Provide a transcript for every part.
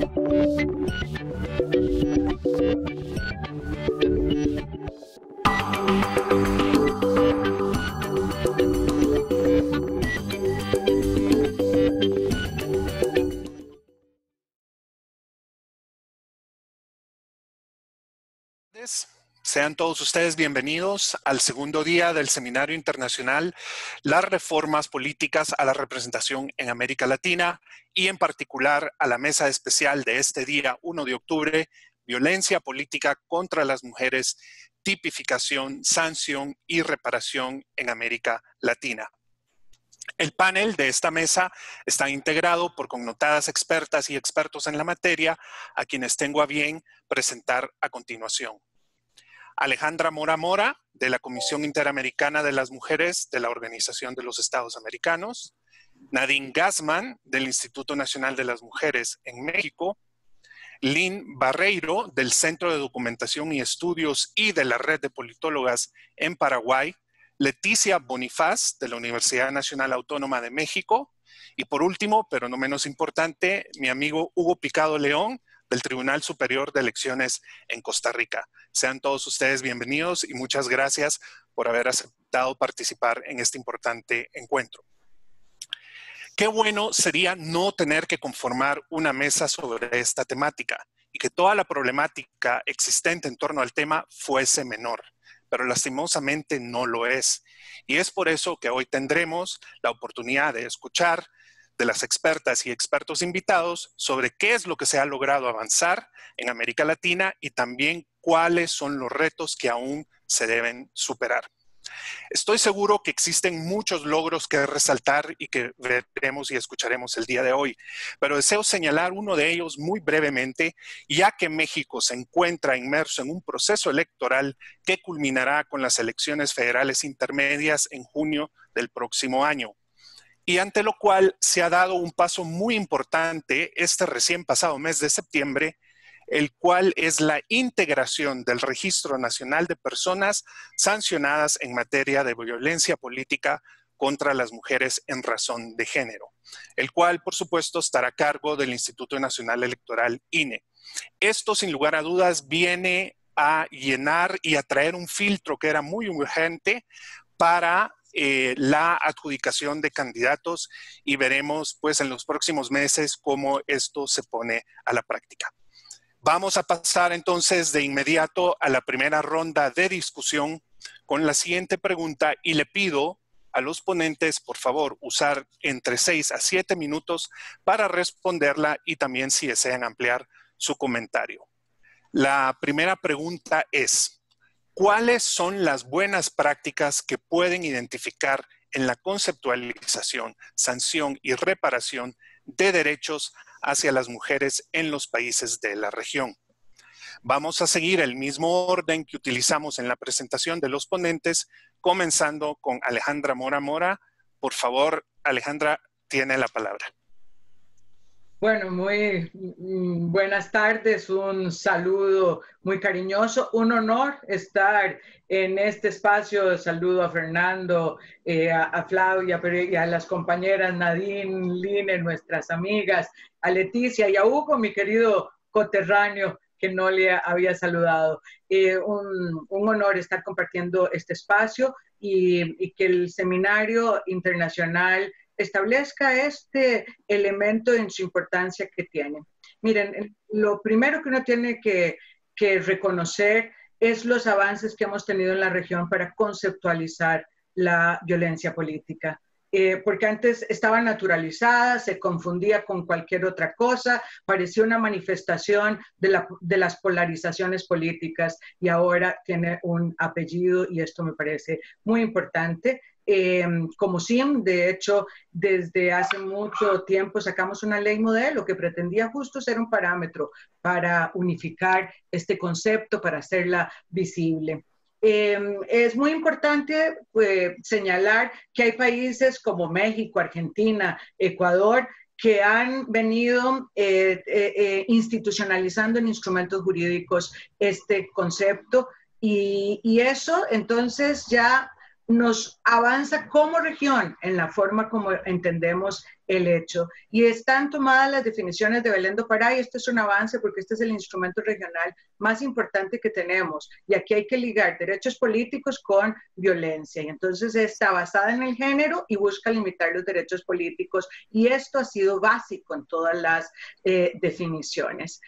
Sean todos ustedes bienvenidos al segundo día del Seminario Internacional Las Reformas Políticas a la Representación en América Latina y en particular a la mesa especial de este día 1 de octubre, Violencia Política contra las Mujeres, Tipificación, Sanción y Reparación en América Latina. El panel de esta mesa está integrado por connotadas expertas y expertos en la materia, a quienes tengo a bien presentar a continuación. Alejandra Mora Mora, de la Comisión Interamericana de las Mujeres de la Organización de los Estados Americanos. Nadine Gassman, del Instituto Nacional de las Mujeres en México. Lynn Barreiro, del Centro de Documentación y Estudios y de la Red de Politólogas en Paraguay. Leticia Bonifaz, de la Universidad Nacional Autónoma de México. Y por último, pero no menos importante, mi amigo Hugo Picado León, del Tribunal Superior de Elecciones en Costa Rica. Sean todos ustedes bienvenidos y muchas gracias por haber aceptado participar en este importante encuentro. Qué bueno sería no tener que conformar una mesa sobre esta temática y que toda la problemática existente en torno al tema fuese menor, pero lastimosamente no lo es. Y es por eso que hoy tendremos la oportunidad de escuchar de las expertas y expertos invitados sobre qué es lo que se ha logrado avanzar en América Latina y también cuáles son los retos que aún se deben superar. Estoy seguro que existen muchos logros que resaltar y que veremos y escucharemos el día de hoy, pero deseo señalar uno de ellos muy brevemente, ya que México se encuentra inmerso en un proceso electoral que culminará con las elecciones federales intermedias en junio del próximo año. Y ante lo cual se ha dado un paso muy importante este recién pasado mes de septiembre, el cual es la integración del Registro Nacional de Personas sancionadas en materia de violencia política contra las mujeres en razón de género, el cual, por supuesto, estará a cargo del Instituto Nacional Electoral, INE. Esto, sin lugar a dudas, viene a llenar y a traer un filtro que era muy urgente para la adjudicación de candidatos y veremos pues en los próximos meses cómo esto se pone a la práctica. Vamos a pasar entonces de inmediato a la primera ronda de discusión con la siguiente pregunta y le pido a los ponentes, por favor, usar entre 6 a 7 minutos para responderla y también si desean ampliar su comentario. La primera pregunta es: ¿cuáles son las buenas prácticas que pueden identificar en la conceptualización, sanción y reparación de derechos hacia las mujeres en los países de la región? Vamos a seguir el mismo orden que utilizamos en la presentación de los ponentes, comenzando con Alejandra Mora Mora. Por favor, Alejandra, tiene la palabra. Bueno, muy buenas tardes, un saludo muy cariñoso, un honor estar en este espacio. Saludo a Fernando, a Flavia y a las compañeras Nadine, Line, nuestras amigas, a Leticia y a Hugo, mi querido coterráneo, que no le había saludado. Un honor estar compartiendo este espacio y que el Seminario Internacional establezca este elemento en su importancia que tiene. Miren, lo primero que uno tiene que reconocer es los avances que hemos tenido en la región para conceptualizar la violencia política. Porque antes estaba naturalizada, se confundía con cualquier otra cosa, parecía una manifestación de las polarizaciones políticas y ahora tiene un apellido y esto me parece muy importante. Como SIM, de hecho, desde hace mucho tiempo sacamos una ley modelo que pretendía justo ser un parámetro para unificar este concepto, para hacerla visible. Es muy importante señalar que hay países como México, Argentina, Ecuador, que han venido institucionalizando en instrumentos jurídicos este concepto y eso entonces ya nos avanza como región en la forma como entendemos el hecho. Y están tomadas las definiciones de Belén do Pará, y esto es un avance porque este es el instrumento regional más importante que tenemos. Y aquí hay que ligar derechos políticos con violencia. Y entonces está basada en el género y busca limitar los derechos políticos. Y esto ha sido básico en todas las definiciones.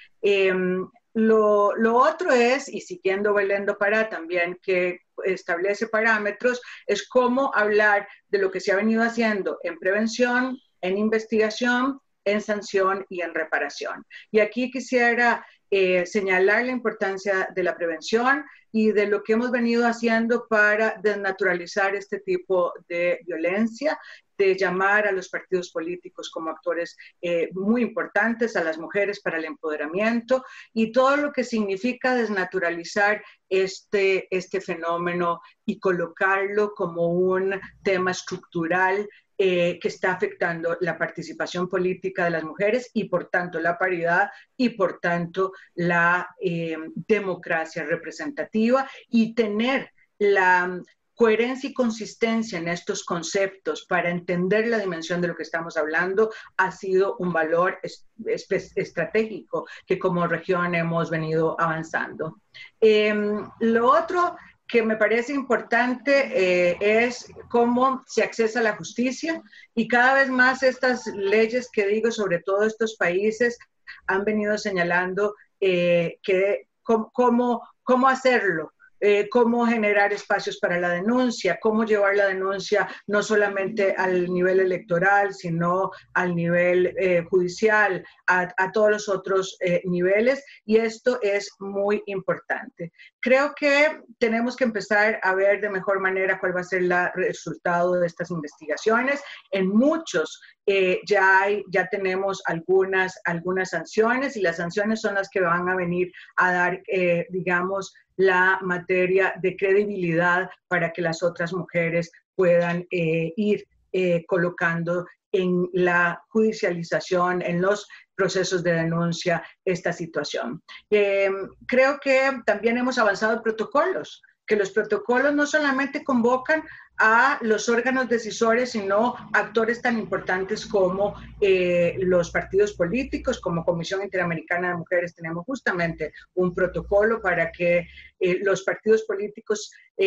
Lo otro es, y siguiendo Belén do Pará también, que establece parámetros, es cómo hablar de lo que se ha venido haciendo en prevención, en investigación, en sanción y en reparación. Y aquí quisiera señalar la importancia de la prevención y de lo que hemos venido haciendo para desnaturalizar este tipo de violencia, de llamar a los partidos políticos como actores muy importantes, a las mujeres para el empoderamiento y todo lo que significa desnaturalizar este fenómeno y colocarlo como un tema estructural que está afectando la participación política de las mujeres y por tanto la paridad y por tanto la democracia representativa, y tener la coherencia y consistencia en estos conceptos para entender la dimensión de lo que estamos hablando ha sido un valor estratégico que como región hemos venido avanzando. Lo otro que me parece importante es cómo se accesa a la justicia, y cada vez más estas leyes que digo, sobre todo estos países, han venido señalando cómo hacerlo. Cómo generar espacios para la denuncia, cómo llevar la denuncia no solamente al nivel electoral, sino al nivel judicial, a todos los otros niveles, y esto es muy importante. Creo que tenemos que empezar a ver de mejor manera cuál va a ser el resultado de estas investigaciones. En muchos ya tenemos algunas sanciones, y las sanciones son las que van a venir a dar, digamos, la materia de credibilidad para que las otras mujeres puedan ir colocando en la judicialización, en los procesos de denuncia, esta situación. Creo que también hemos avanzado en protocolos, que los protocolos no solamente convocan a los órganos decisores, sino actores tan importantes como los partidos políticos, como Comisión Interamericana de Mujeres. Tenemos justamente un protocolo para que los partidos políticos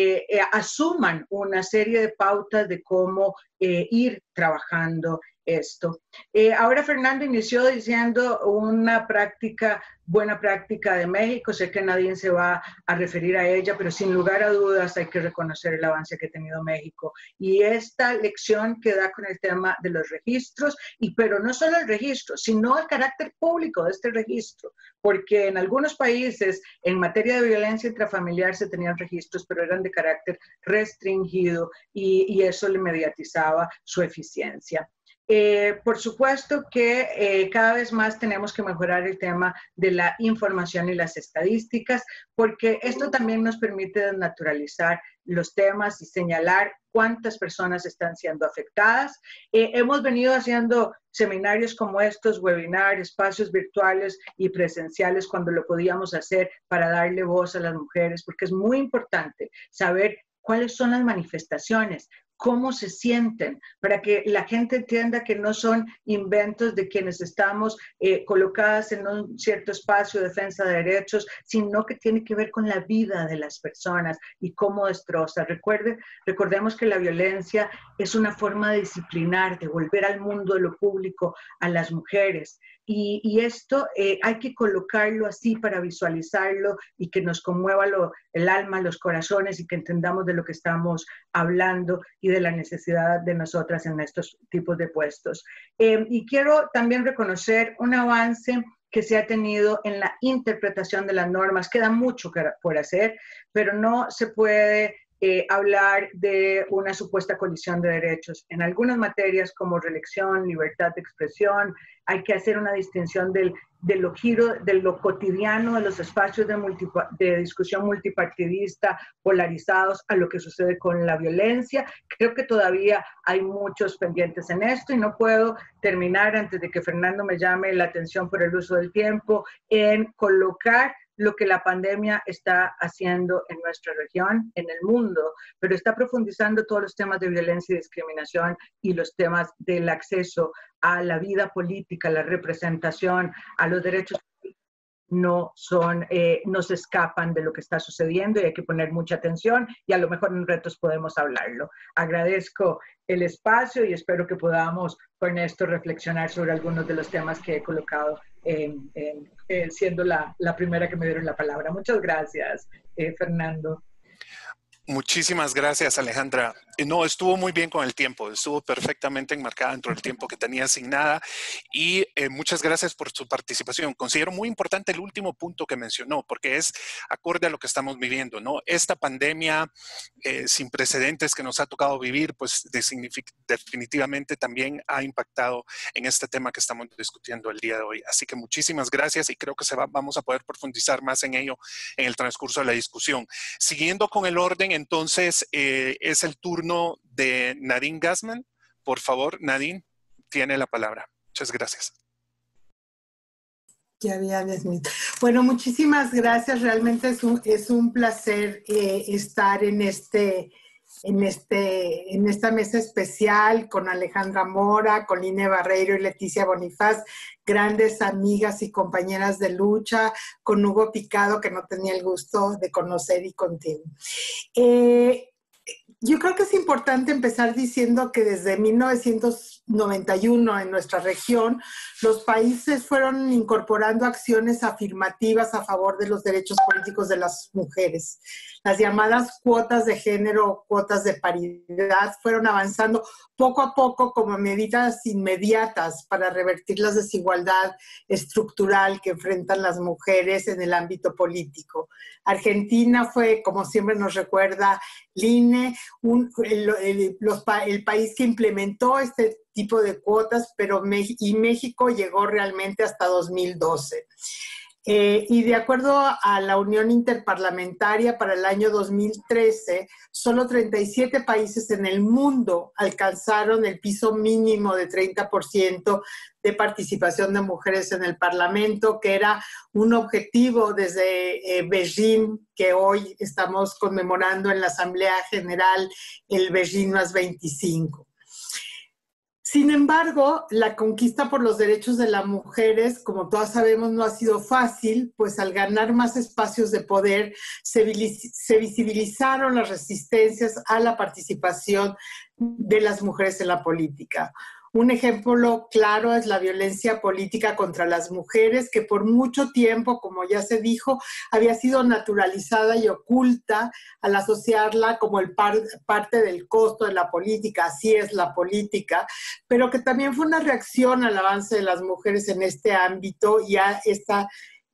asuman una serie de pautas de cómo ir trabajando esto. Ahora Fernando inició diciendo una buena práctica de México. Sé que nadie se va a referir a ella, pero sin lugar a dudas hay que reconocer el avance que ha tenido México. Y esta lección que da con el tema de los registros, pero no solo el registro, sino el carácter público de este registro, porque en algunos países en materia de violencia intrafamiliar se tenían registros, pero eran de carácter restringido y eso le mediatizaba su eficiencia. Por supuesto que cada vez más tenemos que mejorar el tema de la información y las estadísticas, porque esto también nos permite desnaturalizar los temas y señalar cuántas personas están siendo afectadas. Hemos venido haciendo seminarios como estos, webinars, espacios virtuales y presenciales cuando lo podíamos hacer para darle voz a las mujeres, porque es muy importante saber cuáles son las manifestaciones, cómo se sienten, para que la gente entienda que no son inventos de quienes estamos colocadas en un cierto espacio de defensa de derechos, sino que tiene que ver con la vida de las personas y cómo destroza. Recordemos que la violencia es una forma de disciplinar, de volver al mundo de lo público a las mujeres. Y esto hay que colocarlo así para visualizarlo y que nos conmueva el alma, los corazones, y que entendamos de lo que estamos hablando y de la necesidad de nosotras en estos tipos de puestos. Y quiero también reconocer un avance que se ha tenido en la interpretación de las normas. Queda mucho por hacer, pero no se puede hablar de una supuesta colisión de derechos. En algunas materias como reelección, libertad de expresión, hay que hacer una distinción de lo cotidiano, de los espacios de discusión multipartidista polarizados a lo que sucede con la violencia. Creo que todavía hay muchos pendientes en esto y no puedo terminar antes de que Fernando me llame la atención por el uso del tiempo en colocar lo que la pandemia está haciendo en nuestra región, en el mundo, pero está profundizando todos los temas de violencia y discriminación y los temas del acceso a la vida política, la representación, a los derechos no se escapan de lo que está sucediendo y hay que poner mucha atención y a lo mejor en retos podemos hablarlo. Agradezco el espacio y espero que podamos con esto reflexionar sobre algunos de los temas que he colocado siendo la primera que me dieron la palabra. Muchas gracias, Fernando. Muchísimas gracias, Alejandra. No, estuvo muy bien con el tiempo, estuvo perfectamente enmarcada dentro del tiempo que tenía asignada y muchas gracias por su participación. Considero muy importante el último punto que mencionó porque es acorde a lo que estamos viviendo, ¿no? Esta pandemia sin precedentes que nos ha tocado vivir, pues definitivamente también ha impactado en este tema que estamos discutiendo el día de hoy. Así que muchísimas gracias y creo que vamos a poder profundizar más en ello en el transcurso de la discusión. Siguiendo con el orden, entonces es el turno de Nadine Gassman. Por favor, Nadine, tiene la palabra. Muchas gracias. Ya había desmitido. Bueno, muchísimas gracias. Realmente es un placer estar en esta mesa especial con Alejandra Mora, con Line Barreiro y Leticia Bonifaz, grandes amigas y compañeras de lucha, con Hugo Picado, que no tenía el gusto de conocer, y contigo. Yo creo que es importante empezar diciendo que desde 1991 en nuestra región, los países fueron incorporando acciones afirmativas a favor de los derechos políticos de las mujeres. Las llamadas cuotas de género, cuotas de paridad, fueron avanzando poco a poco como medidas inmediatas para revertir la desigualdad estructural que enfrentan las mujeres en el ámbito político. Argentina fue, como siempre nos recuerda Line, el país que implementó este tipo de cuotas, y México llegó realmente hasta 2012. Y de acuerdo a la Unión Interparlamentaria, para el año 2013, solo 37 países en el mundo alcanzaron el piso mínimo de 30% de participación de mujeres en el Parlamento, que era un objetivo desde Beijing, que hoy estamos conmemorando en la Asamblea General el Beijing +25. Sin embargo, la conquista por los derechos de las mujeres, como todas sabemos, no ha sido fácil, pues al ganar más espacios de poder, se visibilizaron las resistencias a la participación de las mujeres en la política. Un ejemplo claro es la violencia política contra las mujeres, que por mucho tiempo, como ya se dijo, había sido naturalizada y oculta al asociarla como parte del costo de la política. Así es la política, pero que también fue una reacción al avance de las mujeres en este ámbito y a esta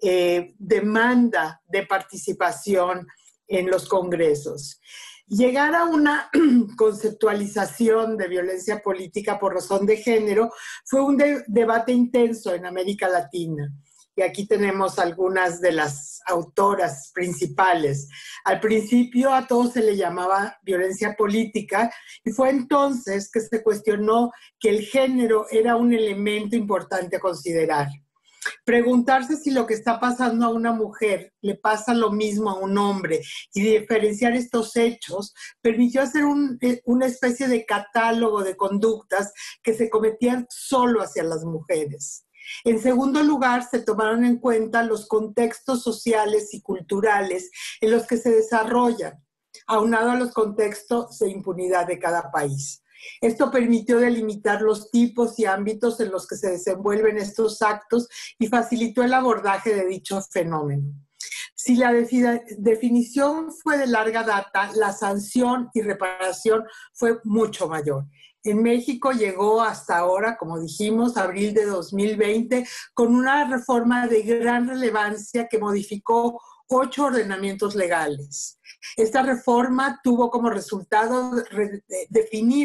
demanda de participación en los congresos. Llegar a una conceptualización de violencia política por razón de género fue un debate intenso en América Latina. Y aquí tenemos algunas de las autoras principales. Al principio a todo se le llamaba violencia política y fue entonces que se cuestionó que el género era un elemento importante a considerar. Preguntarse si lo que está pasando a una mujer le pasa lo mismo a un hombre y diferenciar estos hechos permitió hacer una especie de catálogo de conductas que se cometían solo hacia las mujeres. En segundo lugar, se tomaron en cuenta los contextos sociales y culturales en los que se desarrollan, aunado a los contextos de impunidad de cada país. Esto permitió delimitar los tipos y ámbitos en los que se desenvuelven estos actos y facilitó el abordaje de dicho fenómeno. Si la definición fue de larga data, la sanción y reparación fue mucho mayor. En México llegó hasta ahora, como dijimos, abril de 2020, con una reforma de gran relevancia que modificó 8 ordenamientos legales. Esta reforma tuvo como resultado definir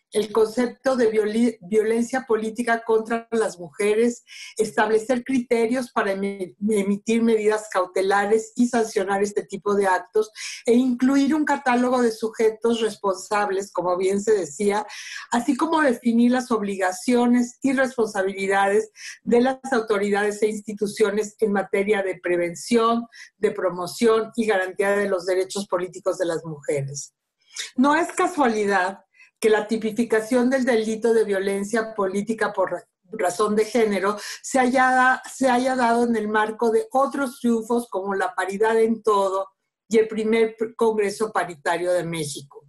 el concepto de violencia política contra las mujeres, establecer criterios para emitir medidas cautelares y sancionar este tipo de actos, e incluir un catálogo de sujetos responsables, como bien se decía, así como definir las obligaciones y responsabilidades de las autoridades e instituciones en materia de prevención, de promoción y garantía de los derechos políticos de las mujeres. No es casualidad que la tipificación del delito de violencia política por razón de género se haya dado en el marco de otros triunfos como la paridad en todo y el primer Congreso Paritario de México.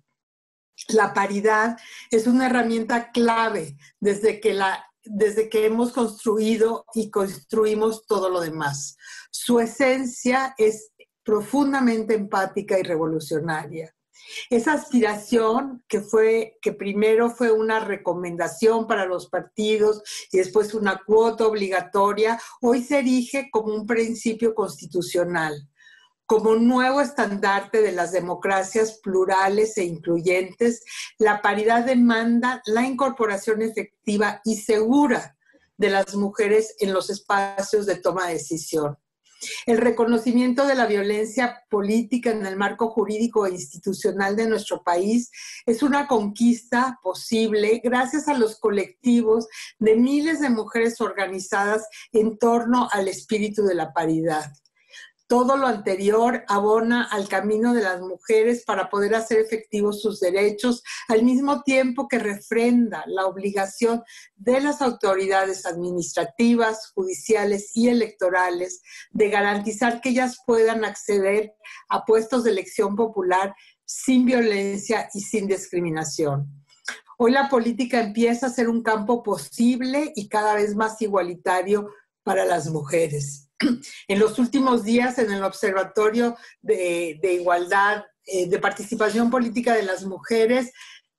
La paridad es una herramienta clave desde que hemos construido y construimos todo lo demás. Su esencia es profundamente empática y revolucionaria. Esa aspiración que primero fue una recomendación para los partidos y después una cuota obligatoria, hoy se erige como un principio constitucional, como un nuevo estandarte de las democracias plurales e incluyentes. La paridad demanda la incorporación efectiva y segura de las mujeres en los espacios de toma de decisión. El reconocimiento de la violencia política en el marco jurídico e institucional de nuestro país es una conquista posible gracias a los colectivos de miles de mujeres organizadas en torno al espíritu de la paridad. Todo lo anterior abona al camino de las mujeres para poder hacer efectivos sus derechos, al mismo tiempo que refrenda la obligación de las autoridades administrativas, judiciales y electorales de garantizar que ellas puedan acceder a puestos de elección popular sin violencia y sin discriminación. Hoy la política empieza a ser un campo posible y cada vez más igualitario para las mujeres. En los últimos días, en el Observatorio de Igualdad, de Participación Política de las Mujeres,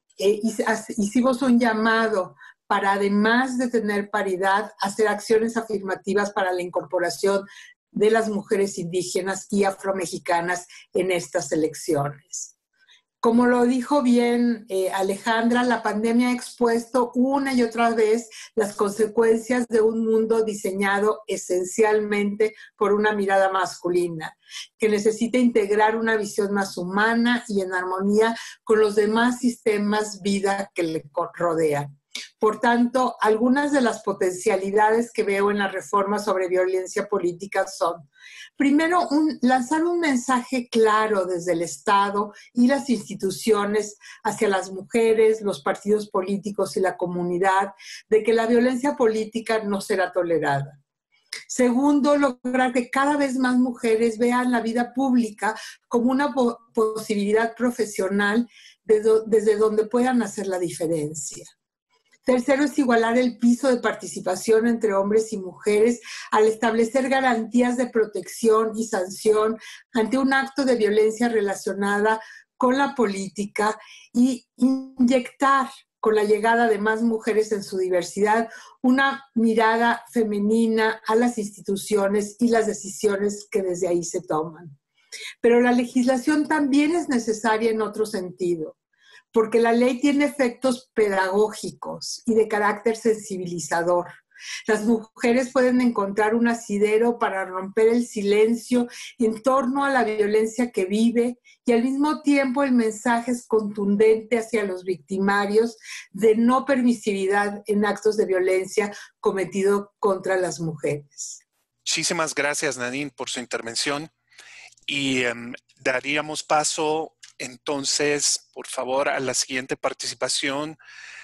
hicimos un llamado para, además de tener paridad, hacer acciones afirmativas para la incorporación de las mujeres indígenas y afromexicanas en estas elecciones. Como lo dijo bien Alejandra, la pandemia ha expuesto una y otra vez las consecuencias de un mundo diseñado esencialmente por una mirada masculina, que necesita integrar una visión más humana y en armonía con los demás sistemas vida que le rodean. Por tanto, algunas de las potencialidades que veo en la reforma sobre violencia política son: primero, lanzar un mensaje claro desde el Estado y las instituciones hacia las mujeres, los partidos políticos y la comunidad de que la violencia política no será tolerada. Segundo, lograr que cada vez más mujeres vean la vida pública como una posibilidad profesional desde donde puedan hacer la diferencia. Tercero, es igualar el piso de participación entre hombres y mujeres al establecer garantías de protección y sanción ante un acto de violencia relacionada con la política y inyectar, con la llegada de más mujeres en su diversidad, una mirada femenina a las instituciones y las decisiones que desde ahí se toman. Pero la legislación también es necesaria en otro sentido, porque la ley tiene efectos pedagógicos y de carácter sensibilizador. Las mujeres pueden encontrar un asidero para romper el silencio en torno a la violencia que vive, y al mismo tiempo el mensaje es contundente hacia los victimarios de no permisividad en actos de violencia cometidos contra las mujeres. Muchísimas gracias, Nadine, por su intervención. Y daríamos paso entonces, por favor, a la siguiente participación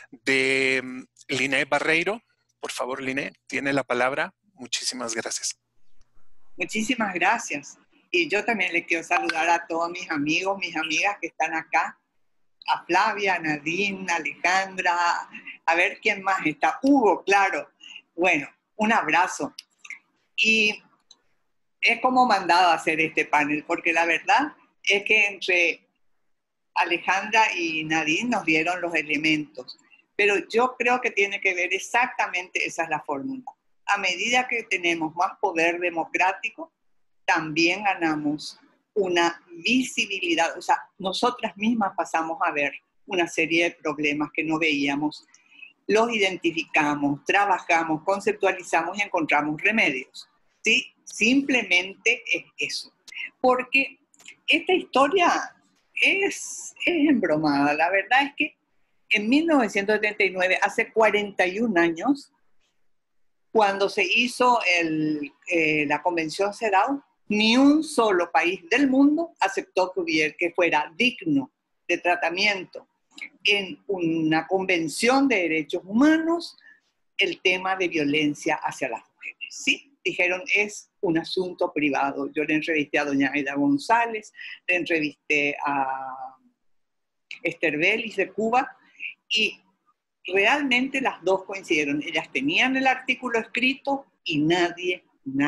de Liné Barreiro. Por favor, Liné, tiene la palabra. Muchísimas gracias. Muchísimas gracias. Y yo también le quiero saludar a todos mis amigos, mis amigas que están acá. A Flavia, a Nadine, a Alejandra, a ver quién más está. Hugo, claro. Bueno, un abrazo. Y es como mandado a hacer este panel, porque la verdad es que entre Alejandra y Nadine nos dieron los elementos, pero yo creo que tiene que ver exactamente, esa es la fórmula. A medida que tenemos más poder democrático, también ganamos una visibilidad, o sea, nosotras mismas pasamos a ver una serie de problemas que no veíamos, los identificamos, trabajamos, conceptualizamos y encontramos remedios. ¿Sí? Simplemente es eso. Porque esta historia es embromada. La verdad es que en 1979, hace 41 años, cuando se hizo la Convención CEDAW, ni un solo país del mundo aceptó que fuera digno de tratamiento en una convención de derechos humanos el tema de violencia hacia las mujeres. Sí, dijeron, es un asunto privado. Yo le entrevisté a doña Aida González, le entrevisté a Esther Belis de Cuba, y realmente las dos coincidieron. Ellas tenían el artículo escrito y nadie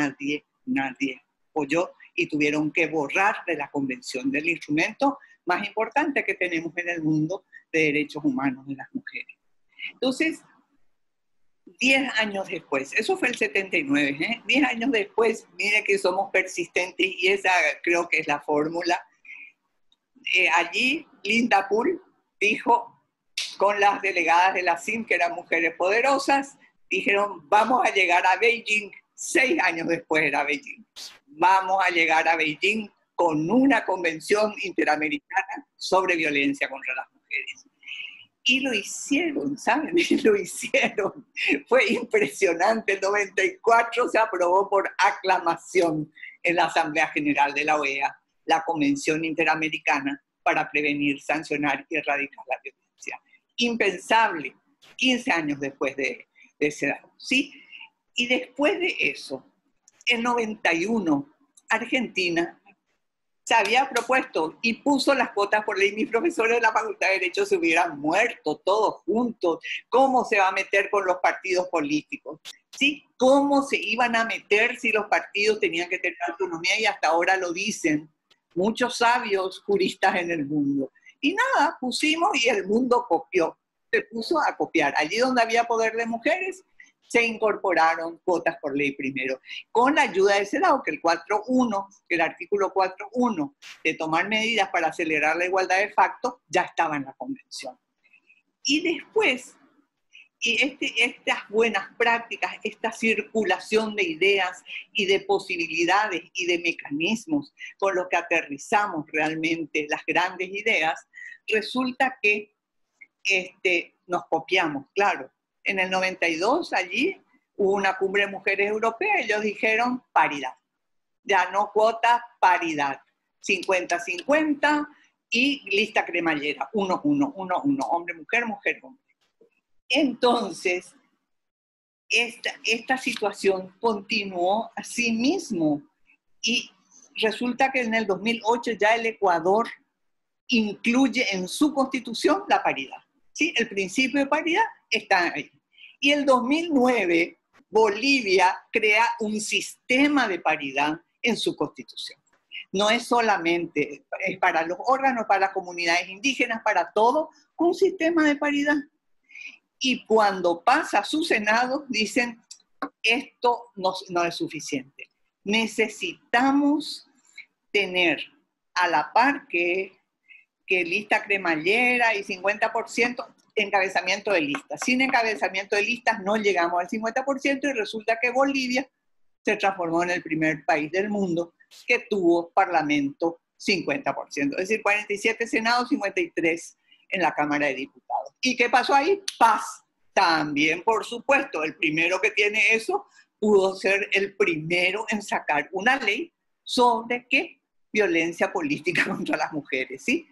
apoyó, y tuvieron que borrar de la convención del instrumento más importante que tenemos en el mundo de derechos humanos de las mujeres. Entonces, 10 años después, eso fue el 79, 10 años después, mire que somos persistentes y esa creo que es la fórmula. Allí Linda Poole dijo, con las delegadas de la CIM, que eran mujeres poderosas, dijeron, vamos a llegar a Beijing, 6 años después era Beijing, vamos a llegar a Beijing con una convención interamericana sobre violencia contra las mujeres. Y lo hicieron, ¿saben? Lo hicieron. Fue impresionante. El 94 se aprobó por aclamación en la Asamblea General de la OEA la Convención Interamericana para prevenir, sancionar y erradicar la violencia. Impensable, 15 años después de ese dato, ¿sí? Y después de eso, en 91, Argentina se había propuesto y puso las cuotas por ley. Mis profesores de la Facultad de Derecho se hubieran muerto todos juntos. ¿Cómo se va a meter con los partidos políticos? ¿Sí? ¿Cómo se iban a meter si los partidos tenían que tener autonomía? Y hasta ahora lo dicen muchos sabios juristas en el mundo. Y nada, pusimos y el mundo copió. Se puso a copiar. Allí donde había poder de mujeres, se incorporaron cuotas por ley primero, con la ayuda de CEDAW, que el artículo 4.1 de tomar medidas para acelerar la igualdad de facto, ya estaba en la convención. Y después, estas buenas prácticas, esta circulación de ideas y de posibilidades y de mecanismos con los que aterrizamos realmente las grandes ideas, resulta que nos copiamos, claro. En el 92, allí, hubo una cumbre de mujeres europeas, ellos dijeron paridad. Ya no cuotas, paridad. 50-50 y lista cremallera, 1-1, hombre, mujer, hombre. Entonces, esta situación continuó así mismo. Y resulta que en el 2008 ya el Ecuador incluye en su constitución la paridad. ¿Sí? El principio de paridad está ahí. Y el 2009, Bolivia crea un sistema de paridad en su constitución. No es solamente es para los órganos, para las comunidades indígenas, para todo, un sistema de paridad. Y cuando pasa a su Senado, dicen, esto no es suficiente. Necesitamos tener a la par que lista cremallera y 50% encabezamiento de listas. Sin encabezamiento de listas no llegamos al 50% y resulta que Bolivia se transformó en el primer país del mundo que tuvo parlamento 50%. Es decir, 47 senados, 53 en la Cámara de Diputados. ¿Y qué pasó ahí? Paz. También, por supuesto, el primero que tiene eso pudo ser el primero en sacar una ley sobre ¿qué? Violencia política contra las mujeres, ¿sí?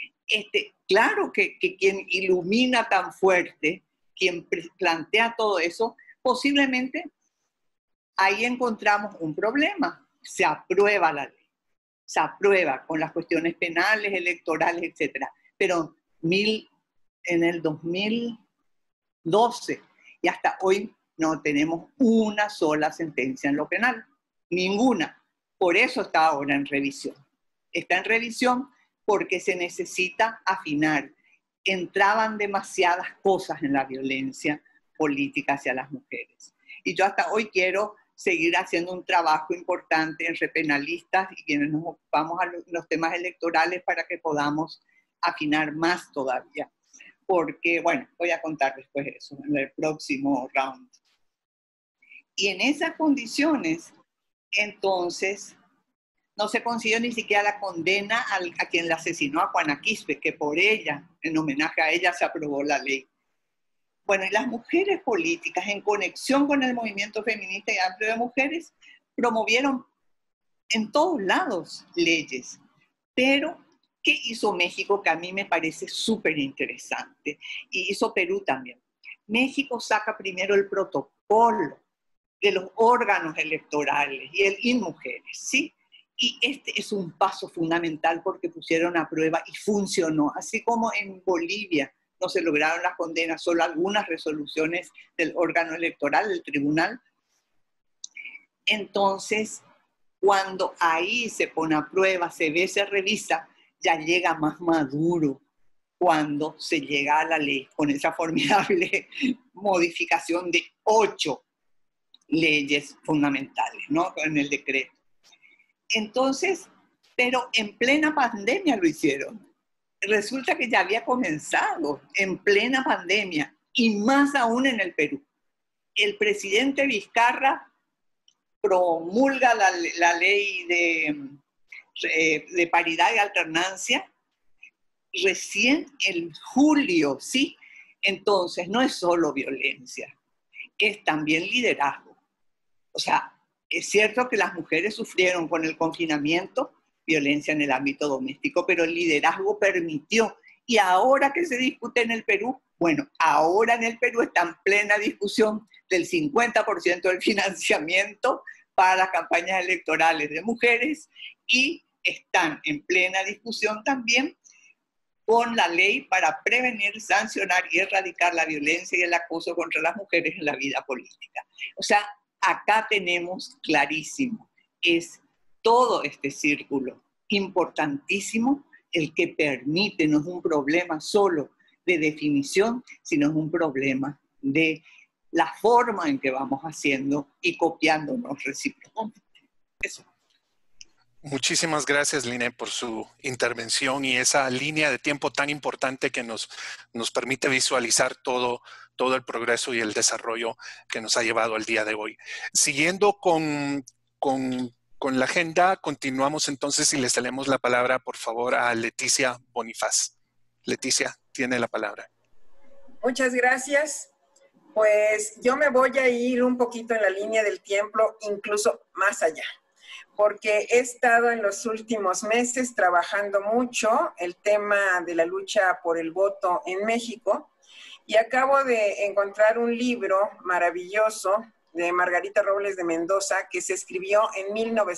Claro que quien ilumina tan fuerte, quien plantea todo eso, posiblemente ahí encontramos un problema. Se aprueba la ley, se aprueba con las cuestiones penales, electorales, etc. Pero en el 2012 y hasta hoy no tenemos una sola sentencia en lo penal, ninguna. Por eso está ahora en revisión. Está en revisión porque se necesita afinar. Entraban demasiadas cosas en la violencia política hacia las mujeres. Y yo hasta hoy quiero seguir haciendo un trabajo importante entre penalistas y quienes nos ocupamos a los temas electorales para que podamos afinar más todavía. porque, bueno, voy a contar después eso en el próximo round. Y en esas condiciones, entonces, no se consiguió ni siquiera la condena a quien la asesinó, a Juana Quispe, que por ella, en homenaje a ella, se aprobó la ley. Bueno, y las mujeres políticas, en conexión con el movimiento feminista y amplio de mujeres, promovieron en todos lados leyes. Pero, ¿qué hizo México? Que a mí me parece súper interesante. Y hizo Perú también. México saca primero el protocolo de los órganos electorales y el INMujeres, ¿sí? Y este es un paso fundamental porque pusieron a prueba y funcionó. Así como en Bolivia no se lograron las condenas, solo algunas resoluciones del órgano electoral, del tribunal. Entonces, cuando ahí se pone a prueba, se ve, se revisa, ya llega más maduro cuando se llega a la ley con esa formidable modificación de 8 leyes fundamentales, ¿no? En el decreto. Entonces, pero en plena pandemia lo hicieron. Resulta que ya había comenzado en plena pandemia y más aún en el Perú. El presidente Vizcarra promulga la ley de paridad y alternancia recién en julio, ¿sí? Entonces, no es solo violencia, es también liderazgo. O sea, es cierto que las mujeres sufrieron con el confinamiento violencia en el ámbito doméstico, pero el liderazgo permitió. Y ahora que se discute en el Perú, bueno, ahora en el Perú está en plena discusión del 50% del financiamiento para las campañas electorales de mujeres y están en plena discusión también con la ley para prevenir, sancionar y erradicar la violencia y el acoso contra las mujeres en la vida política. O sea, acá tenemos clarísimo, es todo este círculo importantísimo el que permite, no es un problema solo de definición, sino es un problema de la forma en que vamos haciendo y copiándonos recíprocamente. Eso. Muchísimas gracias, Line, por su intervención y esa línea de tiempo tan importante que nos permite visualizar todo el progreso y el desarrollo que nos ha llevado al día de hoy. Siguiendo con la agenda, continuamos entonces y le cedemos la palabra, por favor, a Leticia Bonifaz. Leticia, tiene la palabra. Muchas gracias. Pues yo me voy a ir un poquito en la línea del tiempo, incluso más allá, porque he estado en los últimos meses trabajando mucho el tema de la lucha por el voto en México y acabo de encontrar un libro maravilloso de Margarita Robles de Mendoza que se escribió en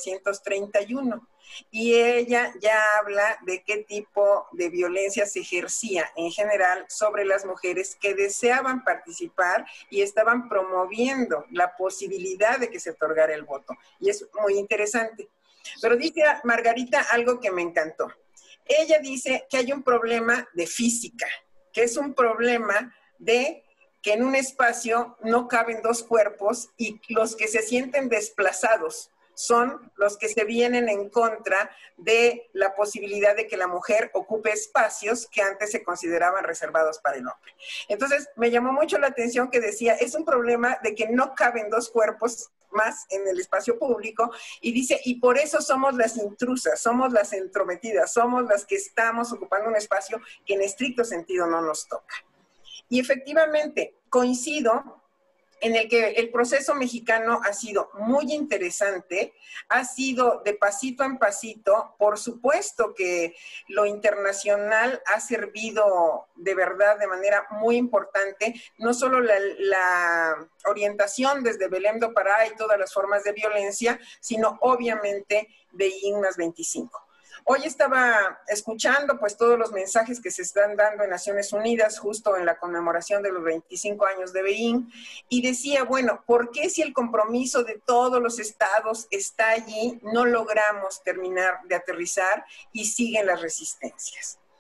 1931 y ella ya habla de qué tipo de violencia se ejercía en general sobre las mujeres que deseaban participar y estaban promoviendo la posibilidad de que se otorgara el voto. Y es muy interesante. Pero dice Margarita algo que me encantó. Ella dice que hay un problema de física, que es un problema de que en un espacio no caben dos cuerpos y los que se sienten desplazados son los que se vienen en contra de la posibilidad de que la mujer ocupe espacios que antes se consideraban reservados para el hombre. Entonces, me llamó mucho la atención que decía, es un problema de que no caben dos cuerpos más en el espacio público, y dice, y por eso somos las intrusas, somos las entrometidas, somos las que estamos ocupando un espacio que en estricto sentido no nos toca. Y efectivamente, coincido en el que el proceso mexicano ha sido muy interesante, ha sido de pasito en pasito. Por supuesto que lo internacional ha servido de verdad de manera muy importante, no solo la orientación desde Belém do Pará y todas las formas de violencia, sino obviamente de IN+25. Hoy estaba escuchando pues todos los mensajes que se están dando en Naciones Unidas justo en la conmemoración de los 25 años de BEIN y decía, bueno, ¿por qué si el compromiso de todos los estados está allí, no logramos terminar de aterrizar y siguen las resistencias?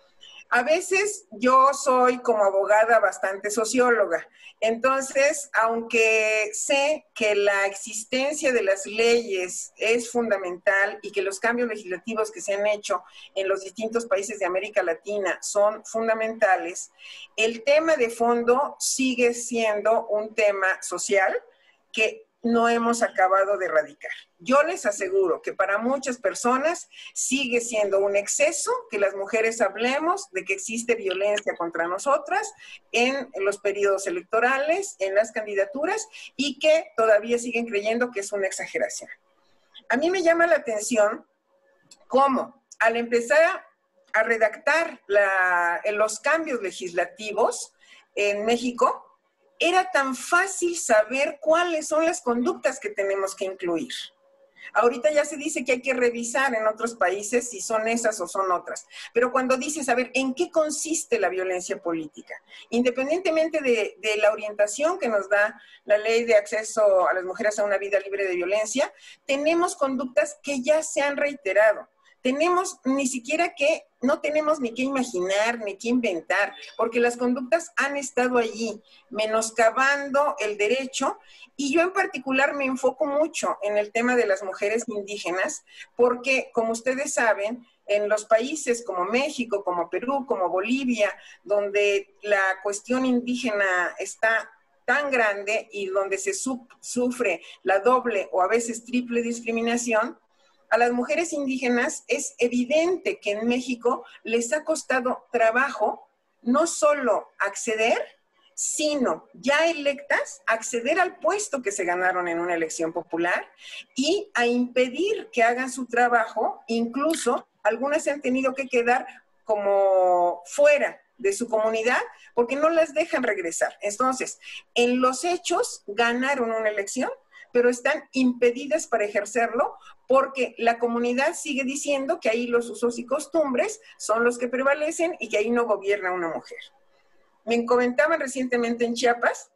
A veces yo soy como abogada bastante socióloga, entonces, aunque sé que la existencia de las leyes es fundamental y que los cambios legislativos que se han hecho en los distintos países de América Latina son fundamentales, el tema de fondo sigue siendo un tema social que no hemos acabado de erradicar. Yo les aseguro que para muchas personas sigue siendo un exceso que las mujeres hablemos de que existe violencia contra nosotras en los periodos electorales, en las candidaturas, y que todavía siguen creyendo que es una exageración. A mí me llama la atención cómo al empezar a redactar los cambios legislativos en México, era tan fácil saber cuáles son las conductas que tenemos que incluir. Ahorita ya se dice que hay que revisar en otros países si son esas o son otras. Pero cuando dices, a ver, ¿en qué consiste la violencia política? Independientemente de la orientación que nos da la ley de acceso a las mujeres a una vida libre de violencia, tenemos conductas que ya se han reiterado. No tenemos ni que imaginar, ni que inventar, porque las conductas han estado allí, menoscabando el derecho, y yo en particular me enfoco mucho en el tema de las mujeres indígenas, porque, como ustedes saben, en los países como México, como Perú, como Bolivia, donde la cuestión indígena está tan grande y donde se sufre la doble o a veces triple discriminación, a las mujeres indígenas es evidente que en México les ha costado trabajo no solo acceder, sino ya electas, acceder al puesto que se ganaron en una elección popular y a impedir que hagan su trabajo. Incluso algunas se han tenido que quedar como fuera de su comunidad porque no las dejan regresar. Entonces, en los hechos ganaron una elección, pero están impedidas para ejercerlo porque la comunidad sigue diciendo que ahí los usos y costumbres son los que prevalecen y que ahí no gobierna una mujer. Me comentaban recientemente en Chiapas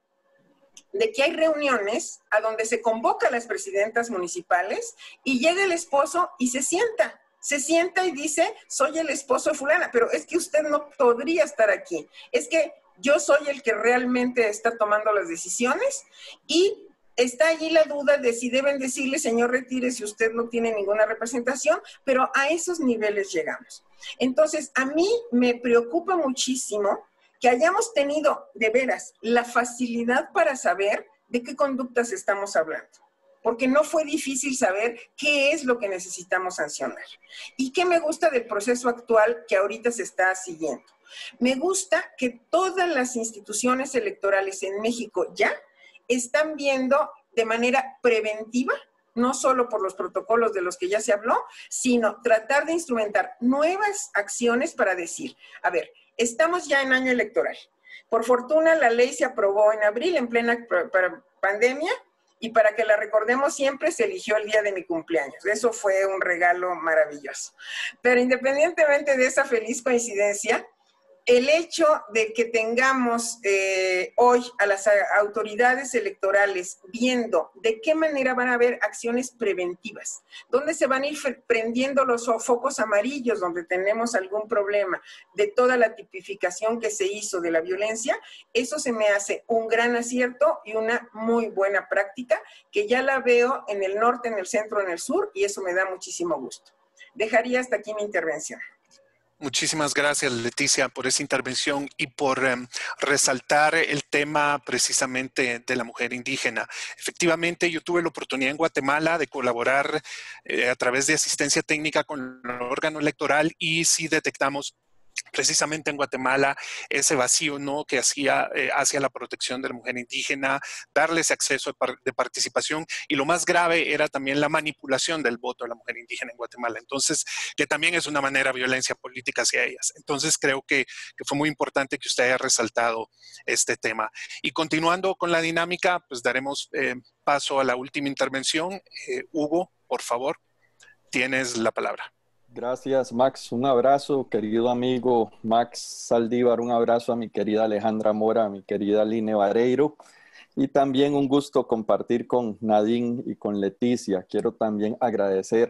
de que hay reuniones a donde se convoca a las presidentas municipales y llega el esposo y se sienta y dice, soy el esposo de fulana, pero es que usted no podría estar aquí, es que yo soy el que realmente está tomando las decisiones, y está allí la duda de si deben decirle, señor, retire si usted no tiene ninguna representación, pero a esos niveles llegamos. Entonces, a mí me preocupa muchísimo que hayamos tenido, de veras, la facilidad para saber de qué conductas estamos hablando, porque no fue difícil saber qué es lo que necesitamos sancionar. ¿Y qué me gusta del proceso actual que ahorita se está siguiendo? Me gusta que todas las instituciones electorales en México ya están viendo de manera preventiva, no solo por los protocolos de los que ya se habló, sino tratar de instrumentar nuevas acciones para decir, a ver, estamos ya en año electoral. Por fortuna, la ley se aprobó en abril, en plena pandemia, y para que la recordemos siempre, se eligió el día de mi cumpleaños. Eso fue un regalo maravilloso. Pero independientemente de esa feliz coincidencia, el hecho de que tengamos hoy a las autoridades electorales viendo de qué manera van a haber acciones preventivas, dónde se van a ir prendiendo los focos amarillos donde tenemos algún problema, de toda la tipificación que se hizo de la violencia, eso se me hace un gran acierto y una muy buena práctica que ya la veo en el norte, en el centro, en el sur, y eso me da muchísimo gusto. Dejaría hasta aquí mi intervención. Muchísimas gracias, Leticia, por esa intervención y por resaltar el tema precisamente de la mujer indígena. Efectivamente, yo tuve la oportunidad en Guatemala de colaborar a través de asistencia técnica con el órgano electoral, y sí detectamos precisamente en Guatemala ese vacío, ¿no?, que hacía hacia la protección de la mujer indígena, darles acceso de participación, y lo más grave era también la manipulación del voto de la mujer indígena en Guatemala. Entonces, que también es una manera de violencia política hacia ellas. Entonces, creo que fue muy importante que usted haya resaltado este tema. Y continuando con la dinámica, pues daremos paso a la última intervención. Hugo, por favor, tienes la palabra. Gracias, Max. Un abrazo, querido amigo Max Saldívar. Un abrazo a mi querida Alejandra Mora, a mi querida Line Vareiro. Y también un gusto compartir con Nadine y con Leticia. Quiero también agradecer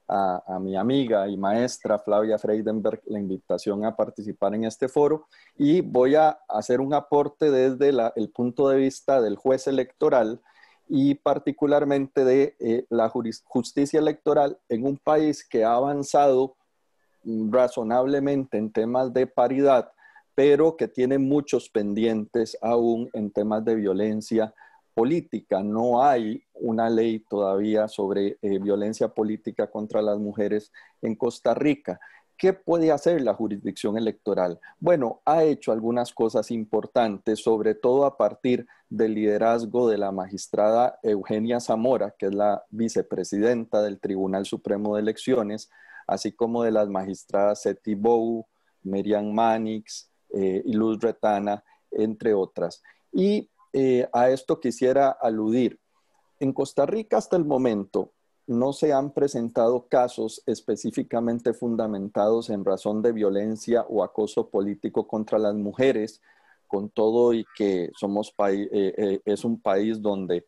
a mi amiga y maestra Flavia Freidenberg la invitación a participar en este foro, y voy a hacer un aporte desde el punto de vista del juez electoral y particularmente de la justicia electoral en un país que ha avanzado razonablemente en temas de paridad, pero que tiene muchos pendientes aún en temas de violencia política. No hay una ley todavía sobre violencia política contra las mujeres en Costa Rica. ¿Qué puede hacer la jurisdicción electoral? Bueno, ha hecho algunas cosas importantes, sobre todo a partir del liderazgo de la magistrada Eugenia Zamora, que es la vicepresidenta del Tribunal Supremo de Elecciones, así como de las magistradas Seti Bou, Merian Manix y Luz Retana, entre otras. Y a esto quisiera aludir. En Costa Rica hasta el momento no se han presentado casos específicamente fundamentados en razón de violencia o acoso político contra las mujeres, con todo y que es un país donde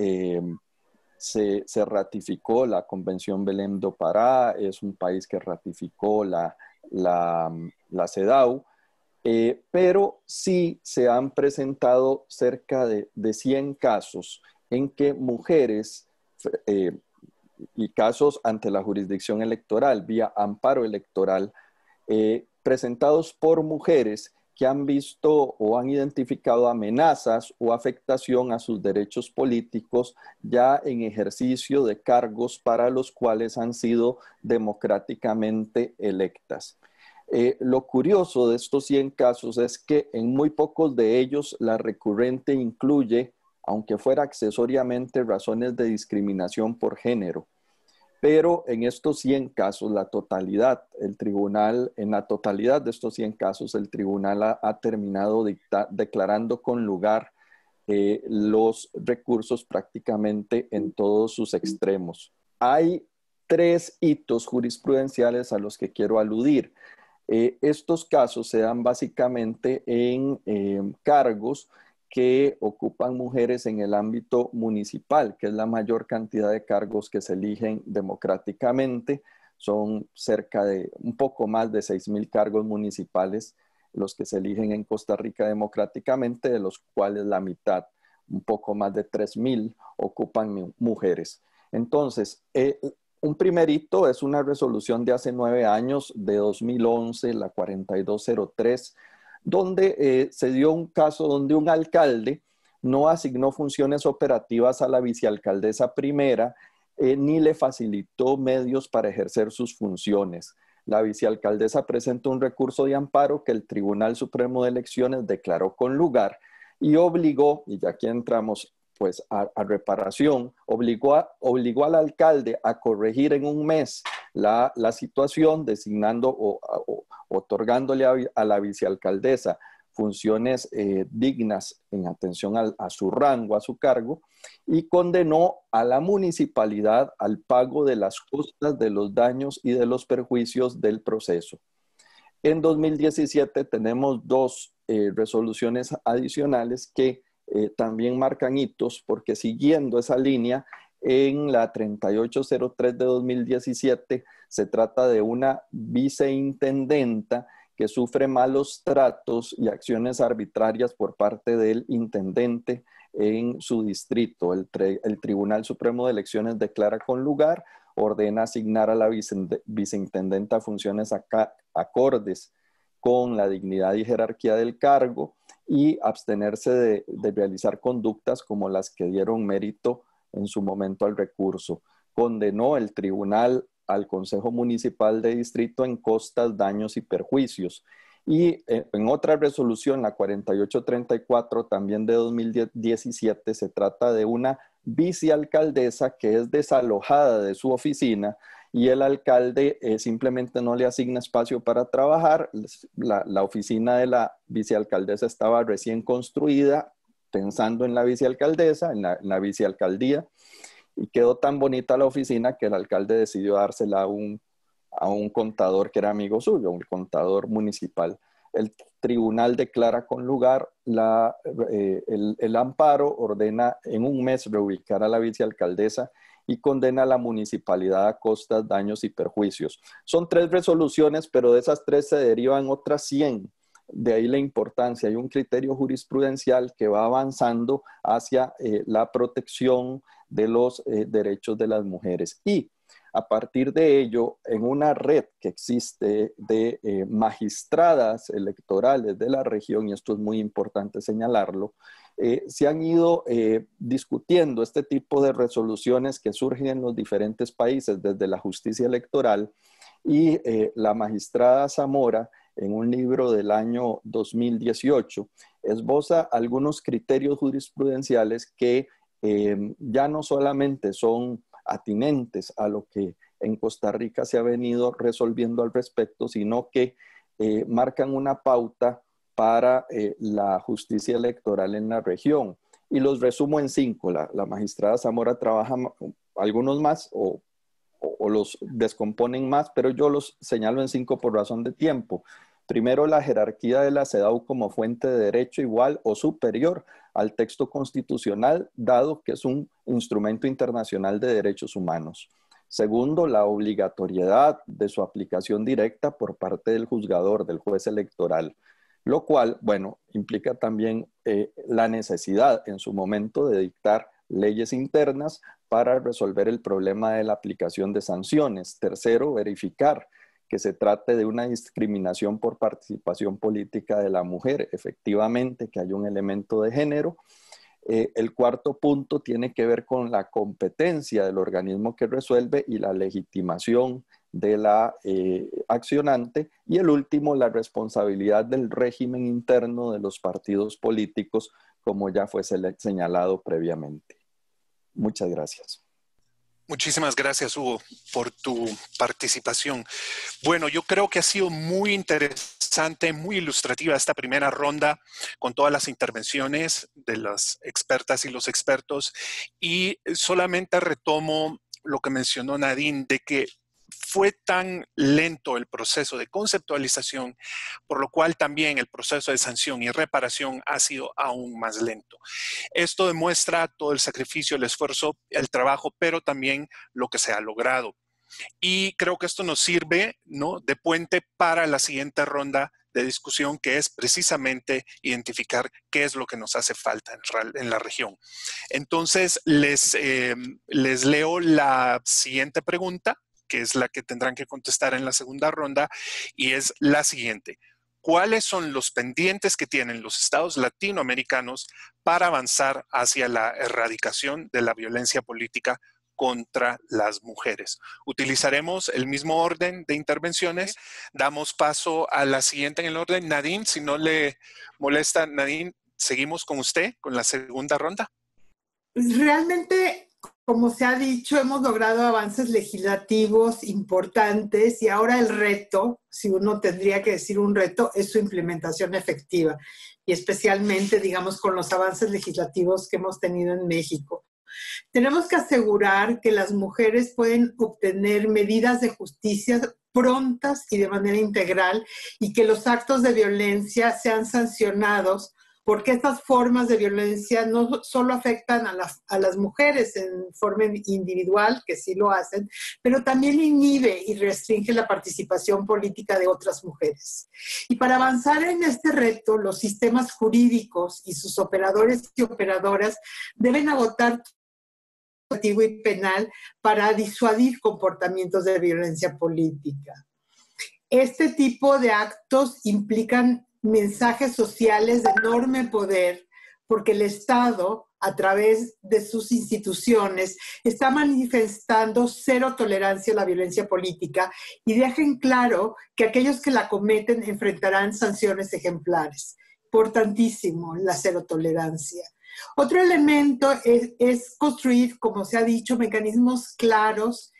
se ratificó la Convención Belém do Pará, es un país que ratificó la CEDAW, pero sí se han presentado cerca de 100 casos en que mujeres y casos ante la jurisdicción electoral, vía amparo electoral, presentados por mujeres que han visto o han identificado amenazas o afectación a sus derechos políticos ya en ejercicio de cargos para los cuales han sido democráticamente electas. Lo curioso de estos 100 casos es que en muy pocos de ellos la recurrente incluye, aunque fuera accesoriamente, razones de discriminación por género. Pero en estos 100 casos, en la totalidad de estos 100 casos, el tribunal ha terminado declarando con lugar los recursos prácticamente en todos sus extremos. Hay 3 hitos jurisprudenciales a los que quiero aludir. Estos casos se dan básicamente en cargos que ocupan mujeres en el ámbito municipal, que es la mayor cantidad de cargos que se eligen democráticamente. Son cerca de un poco más de 6,000 cargos municipales los que se eligen en Costa Rica democráticamente, de los cuales la mitad, un poco más de 3,000, ocupan mujeres. Entonces, un primer hito es una resolución de hace 9 años, de 2011, la 4203, donde se dio un caso donde un alcalde no asignó funciones operativas a la vicealcaldesa primera ni le facilitó medios para ejercer sus funciones. La vicealcaldesa presentó un recurso de amparo que el Tribunal Supremo de Elecciones declaró con lugar y obligó, y ya aquí entramos pues a reparación, obligó al alcalde a corregir en un mes la situación, designando o otorgándole a la vicealcaldesa funciones dignas en atención a su rango, a su cargo, y condenó a la municipalidad al pago de las costas, de los daños y de los perjuicios del proceso. En 2017 tenemos 2 resoluciones adicionales que también marcan hitos, porque siguiendo esa línea, en la 3803 de 2017 se trata de una viceintendenta que sufre malos tratos y acciones arbitrarias por parte del intendente en su distrito. El Tribunal Supremo de Elecciones declara con lugar, ordena asignar a la viceintendenta funciones acordes con la dignidad y jerarquía del cargo y abstenerse de realizar conductas como las que dieron mérito en su momento al recurso. Condenó el tribunal al Consejo Municipal de Distrito en costas, daños y perjuicios. Y en otra resolución, la 4834, también de 2017, se trata de una vicealcaldesa que es desalojada de su oficina y el alcalde simplemente no le asigna espacio para trabajar. La oficina de la vicealcaldesa estaba recién construida, pensando en la vicealcaldesa, en la vicealcaldía, y quedó tan bonita la oficina que el alcalde decidió dársela a un contador que era amigo suyo, un contador municipal. El tribunal declara con lugar el amparo, ordena en un mes reubicar a la vicealcaldesa y condena a la municipalidad a costas, daños y perjuicios. Son 3 resoluciones, pero de esas 3 se derivan otras 100. De ahí la importancia. Hay un criterio jurisprudencial que va avanzando hacia la protección de los derechos de las mujeres. Y a partir de ello, en una red que existe de magistradas electorales de la región, y esto es muy importante señalarlo, se han ido discutiendo este tipo de resoluciones que surgen en los diferentes países desde la justicia electoral, y la magistrada Zamora, en un libro del año 2018, esboza algunos criterios jurisprudenciales que ya no solamente son atinentes a lo que en Costa Rica se ha venido resolviendo al respecto, sino que marcan una pauta para la justicia electoral en la región. Y los resumo en 5. La magistrada Zamora trabaja algunos más o los descomponen más, pero yo los señalo en 5 por razón de tiempo. Primero, la jerarquía de la CEDAW como fuente de derecho igual o superior al texto constitucional, dado que es un instrumento internacional de derechos humanos. Segundo, la obligatoriedad de su aplicación directa por parte del juzgador, del juez electoral, lo cual, bueno, implica también la necesidad en su momento de dictar leyes internas para resolver el problema de la aplicación de sanciones. Tercero, verificar que se trate de una discriminación por participación política de la mujer, efectivamente que hay un elemento de género. El cuarto punto tiene que ver con la competencia del organismo que resuelve y la legitimación de la accionante. Y el último, la responsabilidad del régimen interno de los partidos políticos, como ya fue señalado previamente. Muchas gracias. Muchísimas gracias, Hugo, por tu participación. Bueno, yo creo que ha sido muy interesante, muy ilustrativa esta primera ronda con todas las intervenciones de las expertas y los expertos. Y solamente retomo lo que mencionó Nadine, de que fue tan lento el proceso de conceptualización, por lo cual también el proceso de sanción y reparación ha sido aún más lento. Esto demuestra todo el sacrificio, el esfuerzo, el trabajo, pero también lo que se ha logrado. Y creo que esto nos sirve, ¿no?, de puente para la siguiente ronda de discusión, que es precisamente identificar qué es lo que nos hace falta en la región. Entonces, les leo la siguiente pregunta, que es la que tendrán que contestar en la segunda ronda, y es la siguiente. ¿Cuáles son los pendientes que tienen los estados latinoamericanos para avanzar hacia la erradicación de la violencia política contra las mujeres? Utilizaremos el mismo orden de intervenciones. Damos paso a la siguiente en el orden. Nadine, si no le molesta, Nadine, seguimos con usted, con la segunda ronda. Realmente, como se ha dicho, hemos logrado avances legislativos importantes y ahora el reto, si uno tendría que decir un reto, es su implementación efectiva y especialmente, digamos, con los avances legislativos que hemos tenido en México. Tenemos que asegurar que las mujeres pueden obtener medidas de justicia prontas y de manera integral y que los actos de violencia sean sancionados, porque estas formas de violencia no solo afectan a las mujeres en forma individual, que sí lo hacen, pero también inhibe y restringe la participación política de otras mujeres. Y para avanzar en este reto, los sistemas jurídicos y sus operadores y operadoras deben agotar administrativo y penal para disuadir comportamientos de violencia política. Este tipo de actos implican mensajes sociales de enorme poder porque el Estado, a través de sus instituciones, está manifestando cero tolerancia a la violencia política y dejen claro que aquellos que la cometen enfrentarán sanciones ejemplares. Importantísimo la cero tolerancia. Otro elemento es construir, como se ha dicho, mecanismos claros,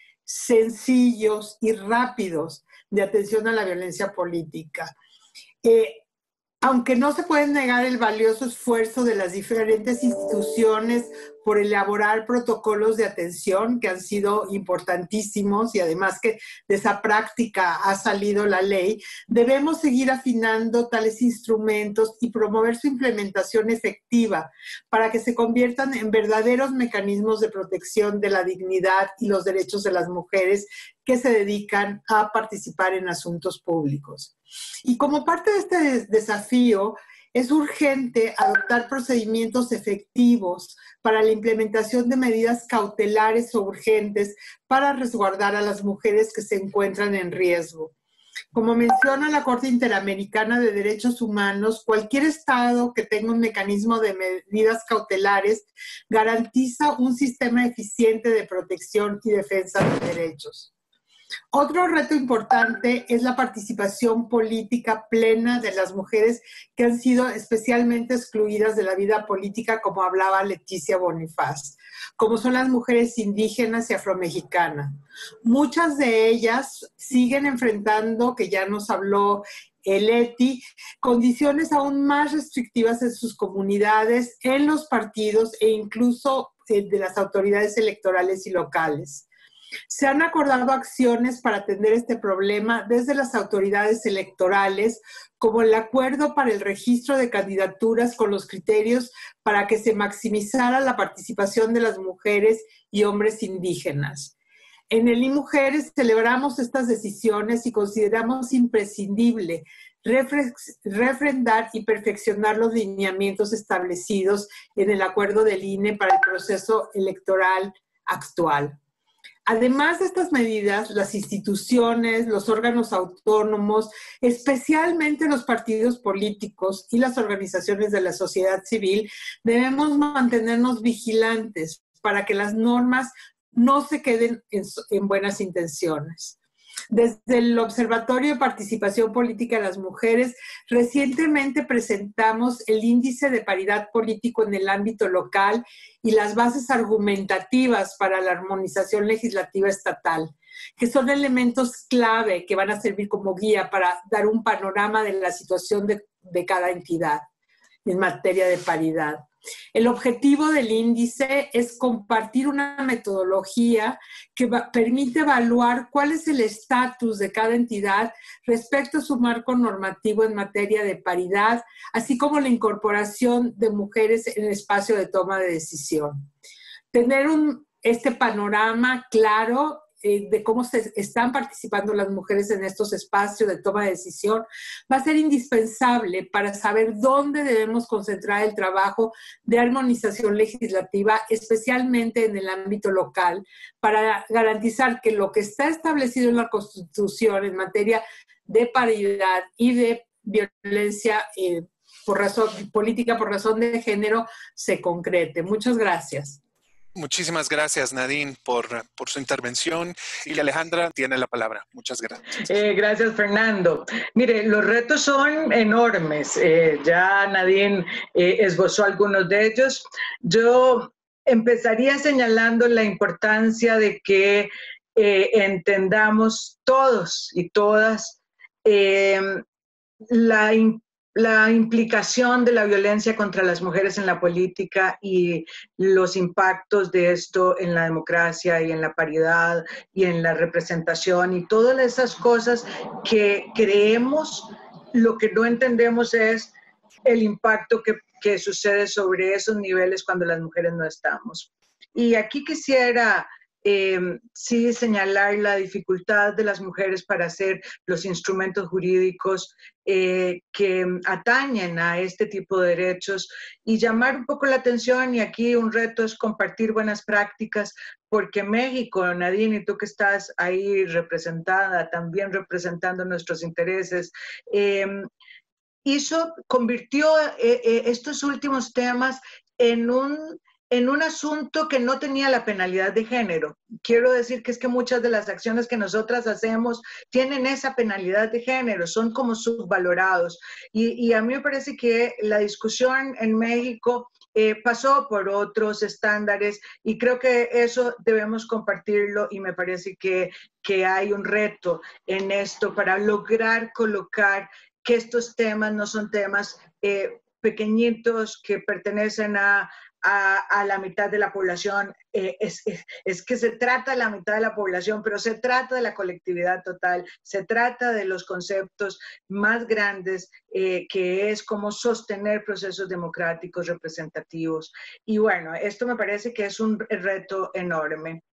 sencillos y rápidos de atención a la violencia política. Aunque no se puede negar el valioso esfuerzo de las diferentes instituciones por elaborar protocolos de atención que han sido importantísimos y además que de esa práctica ha salido la ley, debemos seguir afinando tales instrumentos y promover su implementación efectiva para que se conviertan en verdaderos mecanismos de protección de la dignidad y los derechos de las mujeres que se dedican a participar en asuntos públicos. Y como parte de este desafío, es urgente adoptar procedimientos efectivos para la implementación de medidas cautelares o urgentes para resguardar a las mujeres que se encuentran en riesgo. Como menciona la Corte Interamericana de Derechos Humanos, cualquier Estado que tenga un mecanismo de medidas cautelares garantiza un sistema eficiente de protección y defensa de derechos. Otro reto importante es la participación política plena de las mujeres que han sido especialmente excluidas de la vida política, como hablaba Leticia Bonifaz, como son las mujeres indígenas y afromexicanas. Muchas de ellas siguen enfrentando, que ya nos habló Leti, condiciones aún más restrictivas en sus comunidades, en los partidos e incluso de las autoridades electorales y locales. Se han acordado acciones para atender este problema desde las autoridades electorales, como el acuerdo para el registro de candidaturas con los criterios para que se maximizara la participación de las mujeres y hombres indígenas. En el IMujeres celebramos estas decisiones y consideramos imprescindible refrendar y perfeccionar los lineamientos establecidos en el acuerdo del INE para el proceso electoral actual. Además de estas medidas, las instituciones, los órganos autónomos, especialmente los partidos políticos y las organizaciones de la sociedad civil, debemos mantenernos vigilantes para que las normas no se queden en buenas intenciones. Desde el Observatorio de Participación Política de las Mujeres, recientemente presentamos el Índice de Paridad Político en el ámbito local y las bases argumentativas para la armonización legislativa estatal, que son elementos clave que van a servir como guía para dar un panorama de la situación de cada entidad en materia de paridad. El objetivo del índice es compartir una metodología que permite evaluar cuál es el estatus de cada entidad respecto a su marco normativo en materia de paridad, así como la incorporación de mujeres en el espacio de toma de decisión. Tener este panorama claro de cómo se están participando las mujeres en estos espacios de toma de decisión va a ser indispensable para saber dónde debemos concentrar el trabajo de armonización legislativa, especialmente en el ámbito local, para garantizar que lo que está establecido en la Constitución en materia de paridad y de violencia política por razón de género se concrete. Muchas gracias. Muchísimas gracias, Nadine, por su intervención. Y Alejandra tiene la palabra. Muchas gracias. Gracias, Fernando. Mire, los retos son enormes. Ya Nadine esbozó algunos de ellos. Yo empezaría señalando la importancia de que entendamos todos y todas la implicación de la violencia contra las mujeres en la política y los impactos de esto en la democracia y en la paridad y en la representación y todas esas cosas que creemos, lo que no entendemos es el impacto que sucede sobre esos niveles cuando las mujeres no estamos. Y aquí quisiera sí señalar la dificultad de las mujeres para hacer los instrumentos jurídicos que atañen a este tipo de derechos y llamar un poco la atención, y aquí un reto es compartir buenas prácticas, porque México, Nadine, y tú que estás ahí representada, también representando nuestros intereses, convirtió estos últimos temas en un asunto que no tenía la penalidad de género. Quiero decir que es que muchas de las acciones que nosotras hacemos tienen esa penalidad de género, son como subvalorados. Y a mí me parece que la discusión en México pasó por otros estándares y creo que eso debemos compartirlo y me parece que hay un reto en esto para lograr colocar que estos temas no son temas pequeñitos que pertenecen a la mitad de la población, es que se trata de la mitad de la población, pero se trata de la colectividad total, se trata de los conceptos más grandes, que es cómo sostener procesos democráticos representativos. Y bueno, esto me parece que es un reto enorme.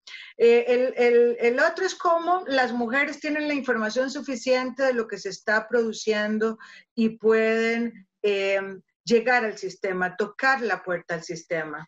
El otro es cómo las mujeres tienen la información suficiente de lo que se está produciendo y pueden llegar al sistema, tocar la puerta al sistema.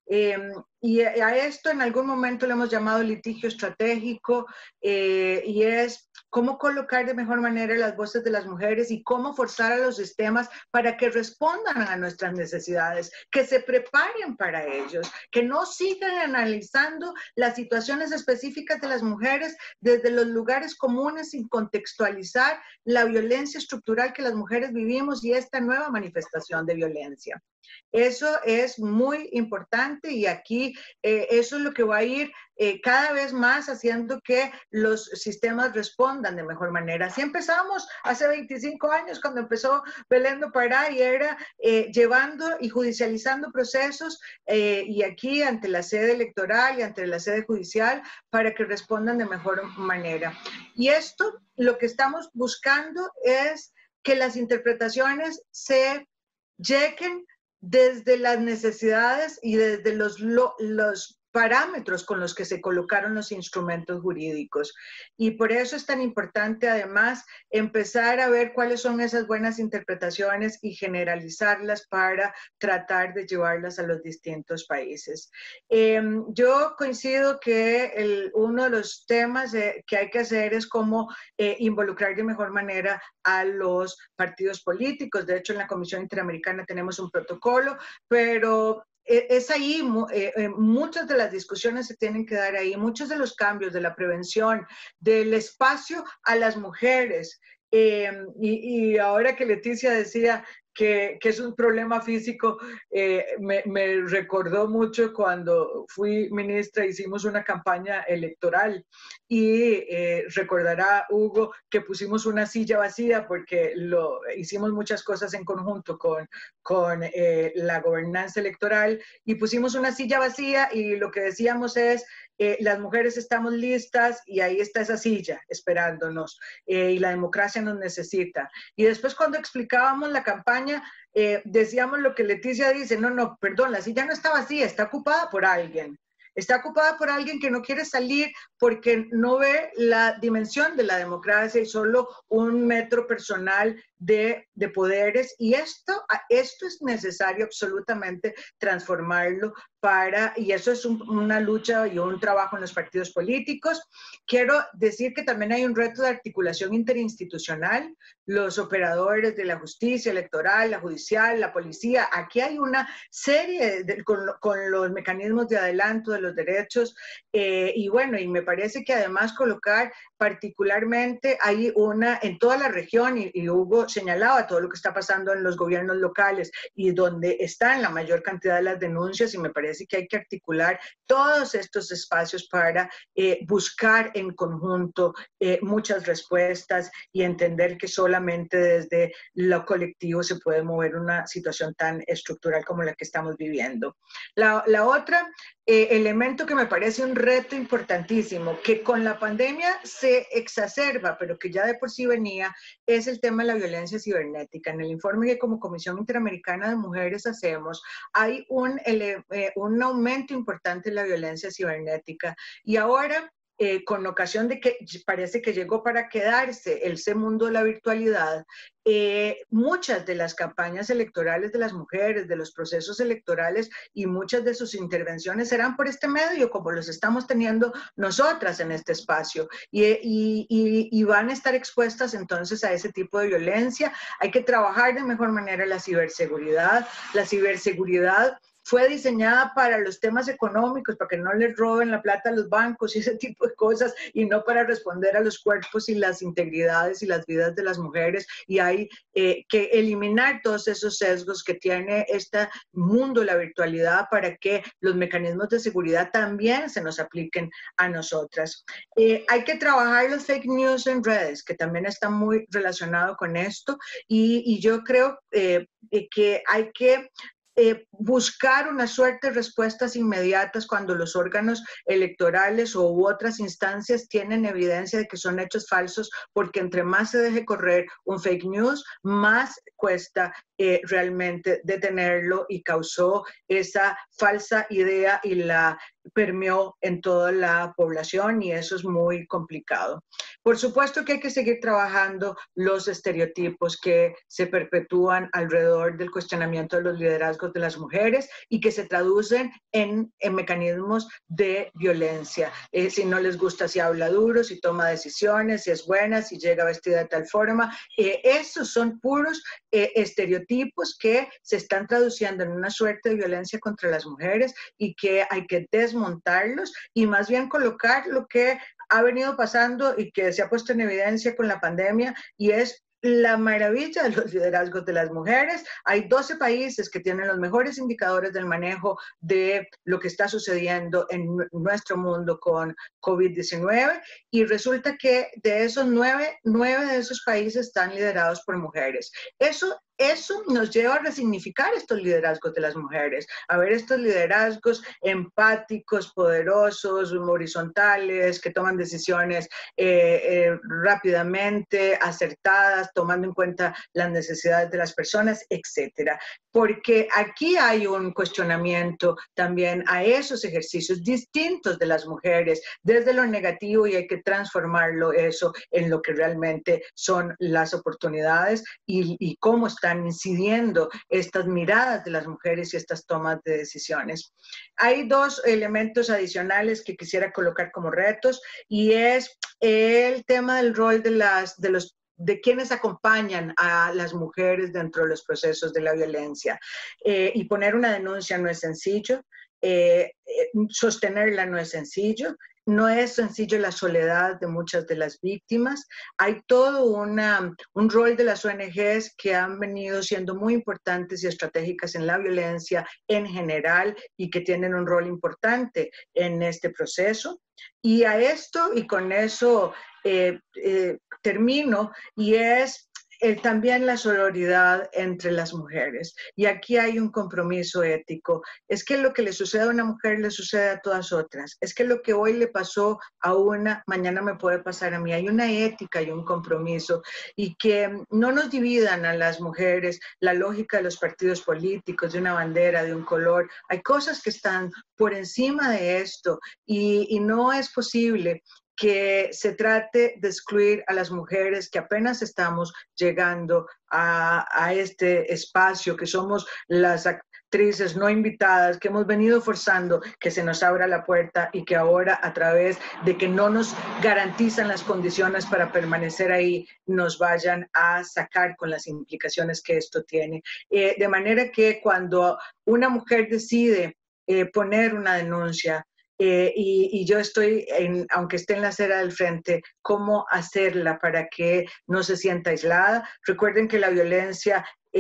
Y a esto en algún momento le hemos llamado litigio estratégico, y es cómo colocar de mejor manera las voces de las mujeres y cómo forzar a los sistemas para que respondan a nuestras necesidades, que se preparen para ellos, que no sigan analizando las situaciones específicas de las mujeres desde los lugares comunes sin contextualizar la violencia estructural que las mujeres vivimos y esta nueva manifestación de violencia. Eso es muy importante y aquí eso es lo que va a ir cada vez más haciendo que los sistemas respondan de mejor manera. Así empezamos hace 25 años cuando empezó Belén do Pará y era llevando y judicializando procesos y aquí ante la sede electoral y ante la sede judicial para que respondan de mejor manera. Y esto lo que estamos buscando es que las interpretaciones se lleguen desde las necesidades y desde los parámetros con los que se colocaron los instrumentos jurídicos. Y por eso es tan importante además empezar a ver cuáles son esas buenas interpretaciones y generalizarlas para tratar de llevarlas a los distintos países. Yo coincido que uno de los temas que hay que hacer es cómo involucrar de mejor manera a los partidos políticos. De hecho, en la Comisión Interamericana tenemos un protocolo, pero es ahí, muchas de las discusiones se tienen que dar ahí, muchos de los cambios de la prevención, del espacio a las mujeres. Y ahora que Leticia decía que es un problema físico, me recordó mucho cuando fui ministra, hicimos una campaña electoral y recordará Hugo que pusimos una silla vacía porque hicimos muchas cosas en conjunto con la gobernanza electoral y pusimos una silla vacía y lo que decíamos es las mujeres estamos listas y ahí está esa silla esperándonos y la democracia nos necesita. Y después cuando explicábamos la campaña, decíamos lo que Leticia dice, no, perdón, la silla no está vacía, está ocupada por alguien. Está ocupada por alguien que no quiere salir porque no ve la dimensión de la democracia y solo un metro personal de poderes. Y esto es necesario absolutamente transformarlo y eso es una lucha y un trabajo en los partidos políticos. Quiero decir que también hay un reto de articulación interinstitucional. Los operadores de la justicia electoral, la judicial, la policía, aquí hay una serie con los mecanismos de adelanto de los derechos y bueno, y me parece que además colocar particularmente hay en toda la región y Hugo señalaba todo lo que está pasando en los gobiernos locales y donde están la mayor cantidad de las denuncias y me parece que hay que articular todos estos espacios para buscar en conjunto muchas respuestas y entender que solamente desde lo colectivo se puede mover una situación tan estructural como la que estamos viviendo. La otra elemento que me parece un reto importantísimo, que con la pandemia se exacerba, pero que ya de por sí venía, es el tema de la violencia cibernética. En el informe que como Comisión Interamericana de Mujeres hacemos, hay un aumento importante en la violencia cibernética. Y ahora, con ocasión de que parece que llegó para quedarse ese mundo de la virtualidad, muchas de las campañas electorales de las mujeres, de los procesos electorales y muchas de sus intervenciones serán por este medio, como los estamos teniendo nosotras en este espacio, y van a estar expuestas entonces a ese tipo de violencia. Hay que trabajar de mejor manera la ciberseguridad. La ciberseguridad fue diseñada para los temas económicos, para que no les roben la plata a los bancos y ese tipo de cosas, y no para responder a los cuerpos y las integridades y las vidas de las mujeres. Y hay que eliminar todos esos sesgos que tiene este mundo, la virtualidad, para que los mecanismos de seguridad también se nos apliquen a nosotras. Hay que trabajar los fake news en redes, que también está muy relacionado con esto, y yo creo que hay que buscar una suerte de respuestas inmediatas cuando los órganos electorales u otras instancias tienen evidencia de que son hechos falsos, porque entre más se deje correr un fake news, más cuesta realmente detenerlo, y causó esa falsa idea y la permeó en toda la población, y eso es muy complicado. Por supuesto que hay que seguir trabajando los estereotipos que se perpetúan alrededor del cuestionamiento de los liderazgos de las mujeres y que se traducen en mecanismos de violencia. Si no les gusta, si habla duro, si toma decisiones, si es buena, si llega vestida de tal forma, esos son puros estereotipos que se están traduciendo en una suerte de violencia contra las mujeres, y que hay que desmontarlos y más bien colocar lo que ha venido pasando y que se ha puesto en evidencia con la pandemia, y es la maravilla de los liderazgos de las mujeres. Hay 12 países que tienen los mejores indicadores del manejo de lo que está sucediendo en nuestro mundo con COVID-19, y resulta que de esos 9 de esos países están liderados por mujeres. Eso nos lleva a resignificar estos liderazgos de las mujeres, a ver estos liderazgos empáticos, poderosos, horizontales, que toman decisiones rápidamente, acertadas, tomando en cuenta las necesidades de las personas, etcétera. Porque aquí hay un cuestionamiento también a esos ejercicios distintos de las mujeres, desde lo negativo, y hay que transformarlo eso en lo que realmente son las oportunidades y cómo están incidiendo estas miradas de las mujeres y estas tomas de decisiones. Hay 2 elementos adicionales que quisiera colocar como retos, y es el tema del rol de quienes acompañan a las mujeres dentro de los procesos de la violencia. Y poner una denuncia no es sencillo, sostenerla no es sencillo. No es sencillo la soledad de muchas de las víctimas. Hay todo un rol de las ONGs que han venido siendo muy importantes y estratégicas en la violencia en general, y que tienen un rol importante en este proceso. Y a esto, y con eso termino, y es también la sororidad entre las mujeres. Y aquí hay un compromiso ético. Es que lo que le sucede a una mujer le sucede a todas otras. Es que lo que hoy le pasó a una, mañana me puede pasar a mí. Hay una ética y un compromiso, y que no nos dividan a las mujeres la lógica de los partidos políticos, de una bandera, de un color. Hay cosas que están por encima de esto, y no es posible que se trate de excluir a las mujeres que apenas estamos llegando a este espacio, que somos las actrices no invitadas, que hemos venido forzando que se nos abra la puerta, y que ahora, a través de que no nos garantizan las condiciones para permanecer ahí, nos vayan a sacar con las implicaciones que esto tiene. De manera que cuando una mujer decide poner una denuncia, y yo estoy, aunque esté en la acera del frente, cómo hacerla para que no se sienta aislada. Recuerden que la violencia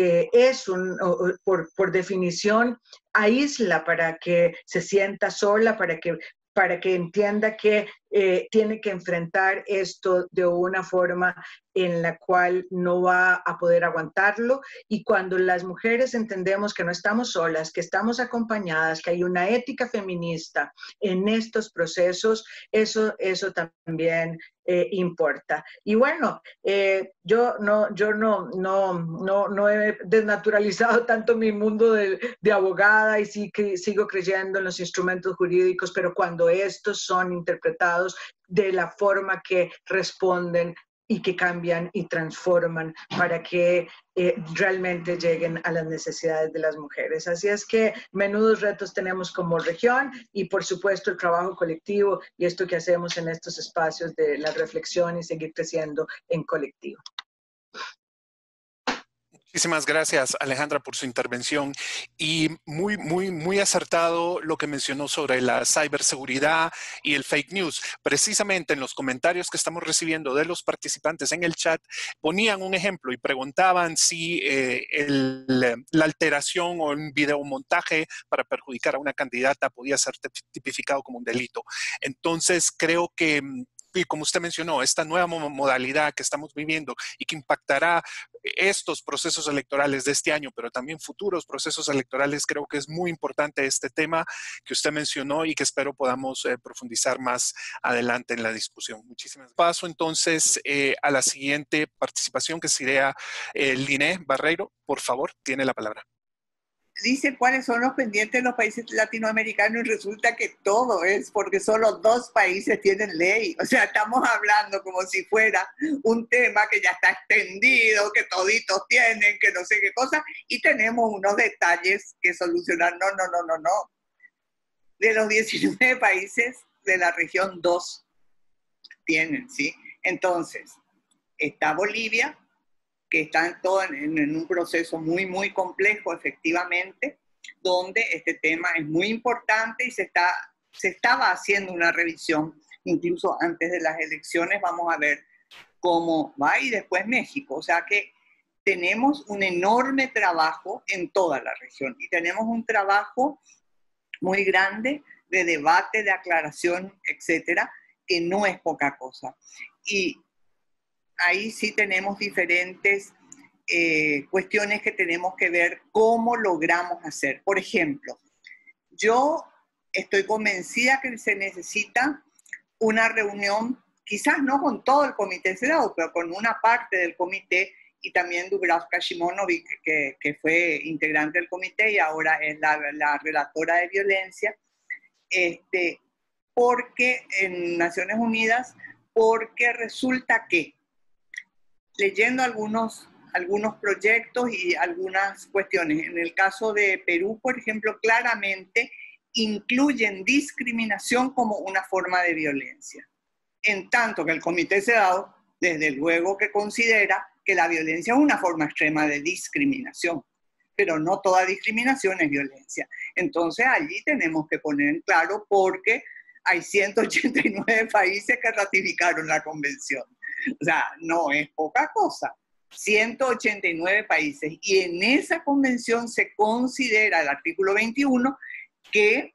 por definición, aísla para que se sienta sola, para que entienda que tiene que enfrentar esto de una forma en la cual no va a poder aguantarlo. Y cuando las mujeres entendemos que no estamos solas, que estamos acompañadas, que hay una ética feminista en estos procesos, eso también importa. Y bueno, yo no he desnaturalizado tanto mi mundo de abogada, y sí que sigo creyendo en los instrumentos jurídicos, pero cuando estos son interpretados de la forma que responden y que cambian y transforman para que realmente lleguen a las necesidades de las mujeres. Así es que menudos retos tenemos como región, y por supuesto el trabajo colectivo y esto que hacemos en estos espacios de la reflexión y seguir creciendo en colectivo. Muchísimas gracias, Alejandra, por su intervención y muy acertado lo que mencionó sobre la ciberseguridad y el fake news. Precisamente en los comentarios que estamos recibiendo de los participantes en el chat, ponían un ejemplo y preguntaban si la alteración o un videomontaje para perjudicar a una candidata podía ser tipificado como un delito. Entonces, creo que, y como usted mencionó, esta nueva modalidad que estamos viviendo y que impactará estos procesos electorales de este año, pero también futuros procesos electorales, creo que es muy importante este tema que usted mencionó y que espero podamos profundizar más adelante en la discusión. Muchísimas gracias. Paso entonces a la siguiente participación, que sería Liné Barreiro. Por favor, tiene la palabra. Dice cuáles son los pendientes de los países latinoamericanos y resulta que todo es porque solo 2 países tienen ley. O sea, estamos hablando como si fuera un tema que ya está extendido, que toditos tienen, que no sé qué cosa, y tenemos unos detalles que solucionar. No. De los 19 países de la región, 2 tienen, ¿sí? Entonces, está Bolivia, que están todos en un proceso muy complejo, efectivamente, donde este tema es muy importante y se estaba haciendo una revisión, incluso antes de las elecciones. Vamos a ver cómo va, y después México. O sea que tenemos un enorme trabajo en toda la región y tenemos un trabajo muy grande de debate, de aclaración, etcétera, que no es poca cosa. Y ahí sí tenemos diferentes cuestiones que tenemos que ver cómo logramos hacer. Por ejemplo, yo estoy convencida que se necesita una reunión, quizás no con todo el comité CEDAW, pero con una parte del comité, y también Dubravka Simonovic, que fue integrante del comité y ahora es la relatora de violencia, porque en Naciones Unidas, porque resulta que leyendo algunos proyectos y algunas cuestiones. En el caso de Perú, por ejemplo, claramente incluyen discriminación como una forma de violencia. En tanto que el Comité CEDAW, desde luego que considera que la violencia es una forma extrema de discriminación, pero no toda discriminación es violencia. Entonces allí tenemos que poner en claro, porque hay 189 países que ratificaron la convención. O sea, no es poca cosa. 189 países. Y en esa convención se considera, el artículo 21, que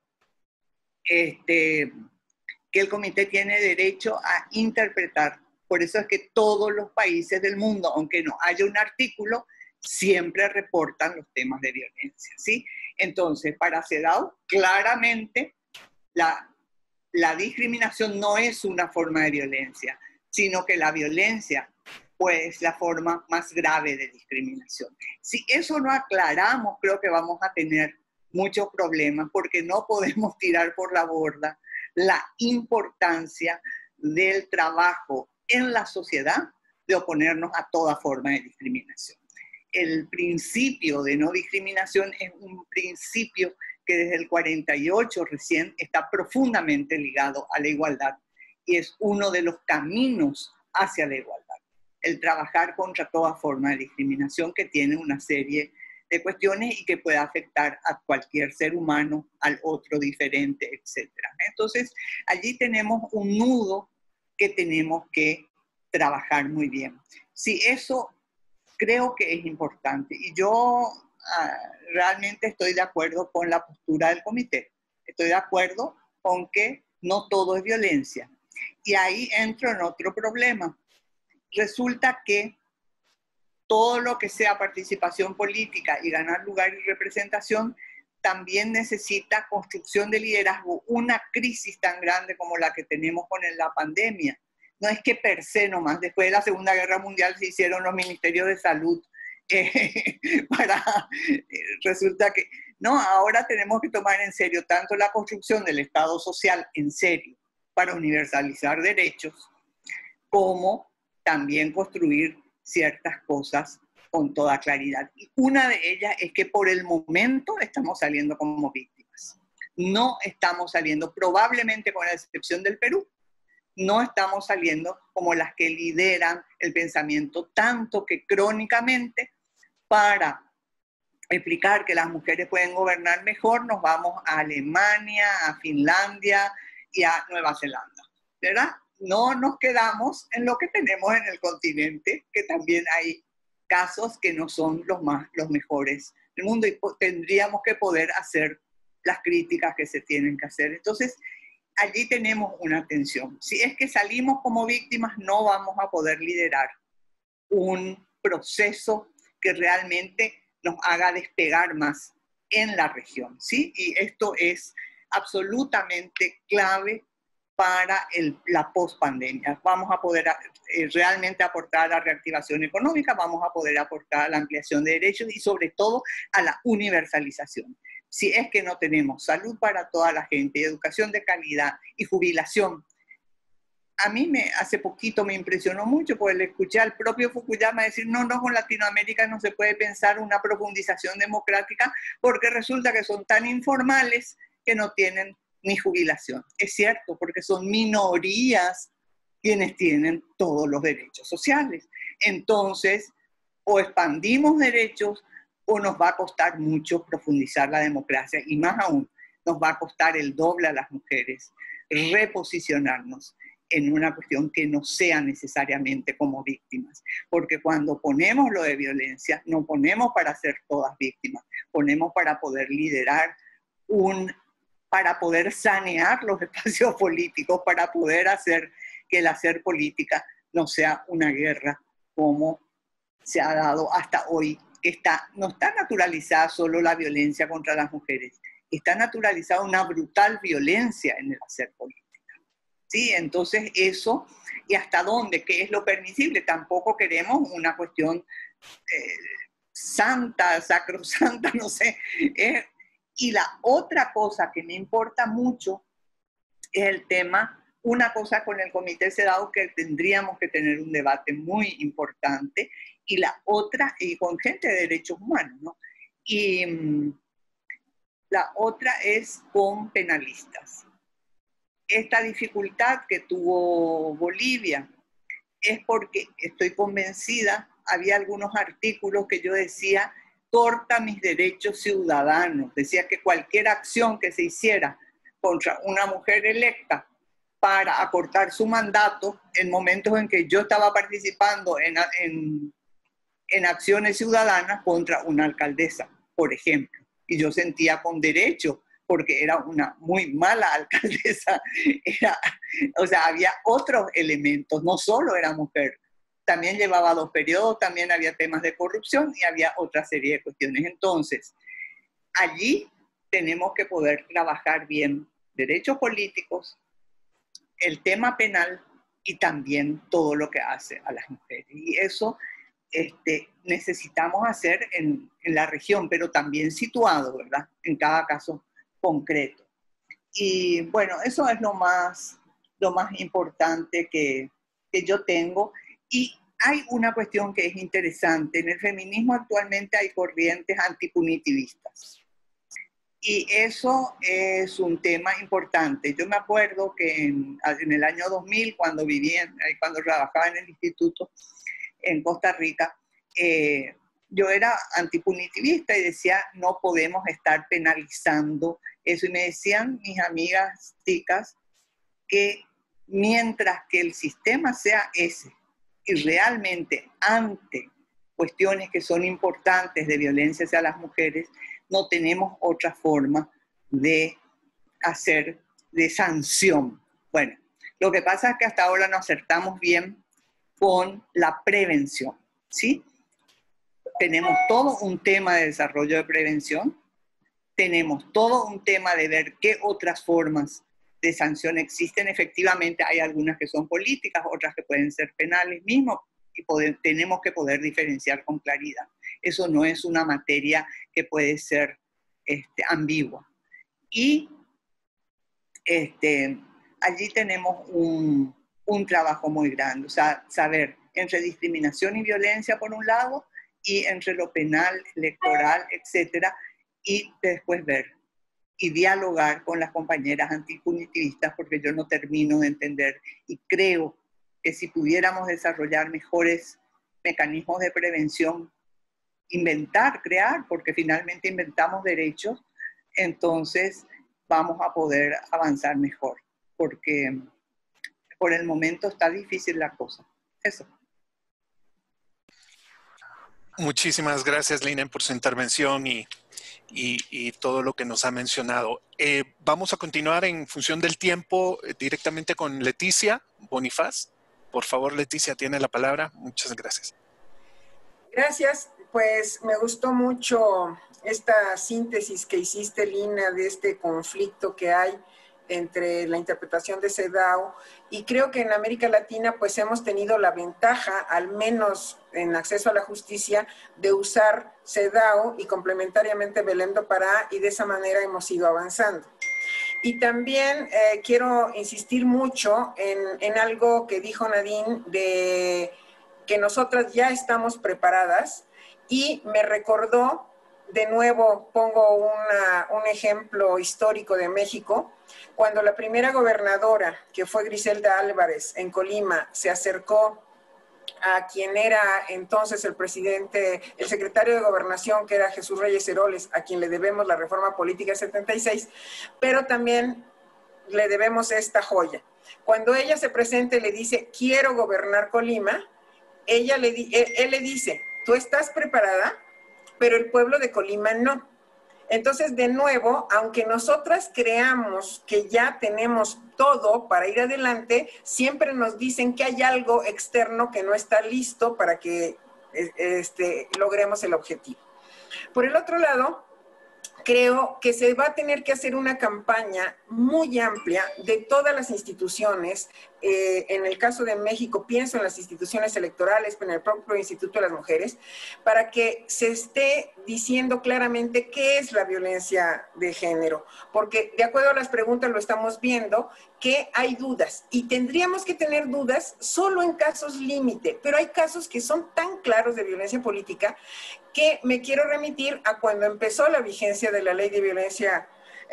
el comité tiene derecho a interpretar. Por eso es que todos los países del mundo, aunque no haya un artículo, siempre reportan los temas de violencia, ¿sí? Entonces, para CEDAW, claramente la discriminación no es una forma de violencia, sino que la violencia pues es la forma más grave de discriminación. Si eso no aclaramos, creo que vamos a tener muchos problemas, porque no podemos tirar por la borda la importancia del trabajo en la sociedad de oponernos a toda forma de discriminación. El principio de no discriminación es un principio que desde el 48 recién está profundamente ligado a la igualdad, y es uno de los caminos hacia la igualdad. El trabajar contra toda forma de discriminación que tiene una serie de cuestiones y que puede afectar a cualquier ser humano, al otro diferente, etc. Entonces, allí tenemos un nudo que tenemos que trabajar muy bien. Sí, eso creo que es importante. Y yo realmente estoy de acuerdo con la postura del comité. Estoy de acuerdo con que no todo es violencia. Y ahí entro en otro problema. Resulta que todo lo que sea participación política y ganar lugar y representación también necesita construcción de liderazgo. Una crisis tan grande como la que tenemos con la pandemia. No es que per se nomás, después de la Segunda Guerra Mundial se hicieron los ministerios de salud. Resulta que, no, ahora tenemos que tomar en serio tanto la construcción del Estado social en serio para universalizar derechos, como también construir ciertas cosas con toda claridad. Y una de ellas es que por el momento estamos saliendo como víctimas. No estamos saliendo, probablemente con la excepción del Perú, no estamos saliendo como las que lideran el pensamiento, tanto que crónicamente para explicar que las mujeres pueden gobernar mejor, nos vamos a Alemania, a Finlandia y a Nueva Zelanda, ¿verdad? No nos quedamos en lo que tenemos en el continente, que también hay casos que no son los mejores del mundo y tendríamos que poder hacer las críticas que se tienen que hacer. Entonces, allí tenemos una tensión. Si es que salimos como víctimas, no vamos a poder liderar un proceso que realmente nos haga despegar más en la región, ¿sí? Y esto es absolutamente clave para la pospandemia. Vamos a poder realmente aportar a la reactivación económica, vamos a poder aportar a la ampliación de derechos y sobre todo a la universalización. Si es que no tenemos salud para toda la gente, educación de calidad y jubilación. A mí hace poquito me impresionó mucho porque le escuché al propio Fukuyama decir, no, con Latinoamérica no se puede pensar una profundización democrática porque resulta que son tan informales que no tienen ni jubilación. Es cierto, porque son minorías quienes tienen todos los derechos sociales. Entonces, o expandimos derechos o nos va a costar mucho profundizar la democracia y más aún, nos va a costar el doble a las mujeres reposicionarnos en una cuestión que no sea necesariamente como víctimas. Porque cuando ponemos lo de violencia, no ponemos para ser todas víctimas, ponemos para poder liderar para poder sanear los espacios políticos, para poder hacer que el hacer política no sea una guerra como se ha dado hasta hoy. No está naturalizada solo la violencia contra las mujeres, está naturalizada una brutal violencia en el hacer política. ¿Sí? Entonces eso, ¿y hasta dónde? ¿Qué es lo permisible? Tampoco queremos una cuestión santa, sacrosanta, no sé. Y la otra cosa que me importa mucho es el tema, una cosa con el Comité CEDAW que tendríamos que tener un debate muy importante, y la otra, y con gente de derechos humanos, ¿no? Y la otra es con penalistas. Esta dificultad que tuvo Bolivia es porque estoy convencida, había algunos artículos que yo decía, corta mis derechos ciudadanos. Decía que cualquier acción que se hiciera contra una mujer electa para acortar su mandato, en momentos en que yo estaba participando en acciones ciudadanas contra una alcaldesa, por ejemplo, y yo sentía con derecho, porque era una muy mala alcaldesa, o sea, había otros elementos, no solo era mujer, también llevaba 2 periodos, también había temas de corrupción y había otra serie de cuestiones. Entonces, allí tenemos que poder trabajar bien derechos políticos, el tema penal y también todo lo que hace a las mujeres. Y eso necesitamos hacer en la región, pero también situado, ¿verdad? En cada caso concreto. Y bueno, eso es lo más importante que yo tengo. Y hay una cuestión que es interesante. En el feminismo actualmente hay corrientes antipunitivistas. Y eso es un tema importante. Yo me acuerdo que en el año 2000, cuando trabajaba en el instituto en Costa Rica, yo era antipunitivista y decía, no podemos estar penalizando eso. Y me decían mis amigas ticas que mientras que el sistema sea ese, y realmente ante cuestiones que son importantes de violencia hacia las mujeres, no tenemos otra forma de sanción. Bueno, lo que pasa es que hasta ahora no acertamos bien con la prevención, ¿sí? Tenemos todo un tema de desarrollo de prevención, tenemos todo un tema de ver qué otras formas de sanción existen. Efectivamente, hay algunas que son políticas, otras que pueden ser penales mismos, y tenemos que poder diferenciar con claridad. Eso no es una materia que puede ser ambigua. Y allí tenemos un trabajo muy grande, o sea, saber entre discriminación y violencia por un lado, y entre lo penal, electoral, etcétera, y después ver y dialogar con las compañeras antipunitivistas, porque yo no termino de entender y creo que si pudiéramos desarrollar mejores mecanismos de prevención inventar, crear, porque finalmente inventamos derechos, entonces vamos a poder avanzar mejor, porque por el momento está difícil la cosa. Eso. Muchísimas gracias, Linen, por su intervención y todo lo que nos ha mencionado. Vamos a continuar en función del tiempo directamente con Leticia Bonifaz. Por favor, Leticia, tiene la palabra. Muchas gracias. Gracias. Pues me gustó mucho esta síntesis que hiciste, Lina, de este conflicto que hay entre la interpretación de CEDAW, y creo que en América Latina pues hemos tenido la ventaja, al menos en acceso a la justicia, de usar CEDAW y complementariamente Belém do Pará, y de esa manera hemos ido avanzando. Y también quiero insistir mucho en algo que dijo Nadine, de que nosotras ya estamos preparadas, y me recordó, de nuevo pongo un ejemplo histórico de México, cuando la primera gobernadora, que fue Griselda Álvarez en Colima, se acercó a quien era entonces el presidente, el secretario de Gobernación, que era Jesús Reyes Heroles, a quien le debemos la reforma política del 76, pero también le debemos esta joya. Cuando ella se presenta y le dice, quiero gobernar Colima, él le dice, tú estás preparada, pero el pueblo de Colima no. Entonces, de nuevo, aunque nosotras creamos que ya tenemos todo para ir adelante, siempre nos dicen que hay algo externo que no está listo para que logremos el objetivo. Por el otro lado, creo que se va a tener que hacer una campaña muy amplia de todas las instituciones. En el caso de México, pienso en las instituciones electorales, en el propio Instituto de las Mujeres, para que se esté diciendo claramente qué es la violencia de género. Porque de acuerdo a las preguntas lo estamos viendo, que hay dudas. Y tendríamos que tener dudas solo en casos límite. Pero hay casos que son tan claros de violencia política que me quiero remitir a cuando empezó la vigencia de la ley de violencia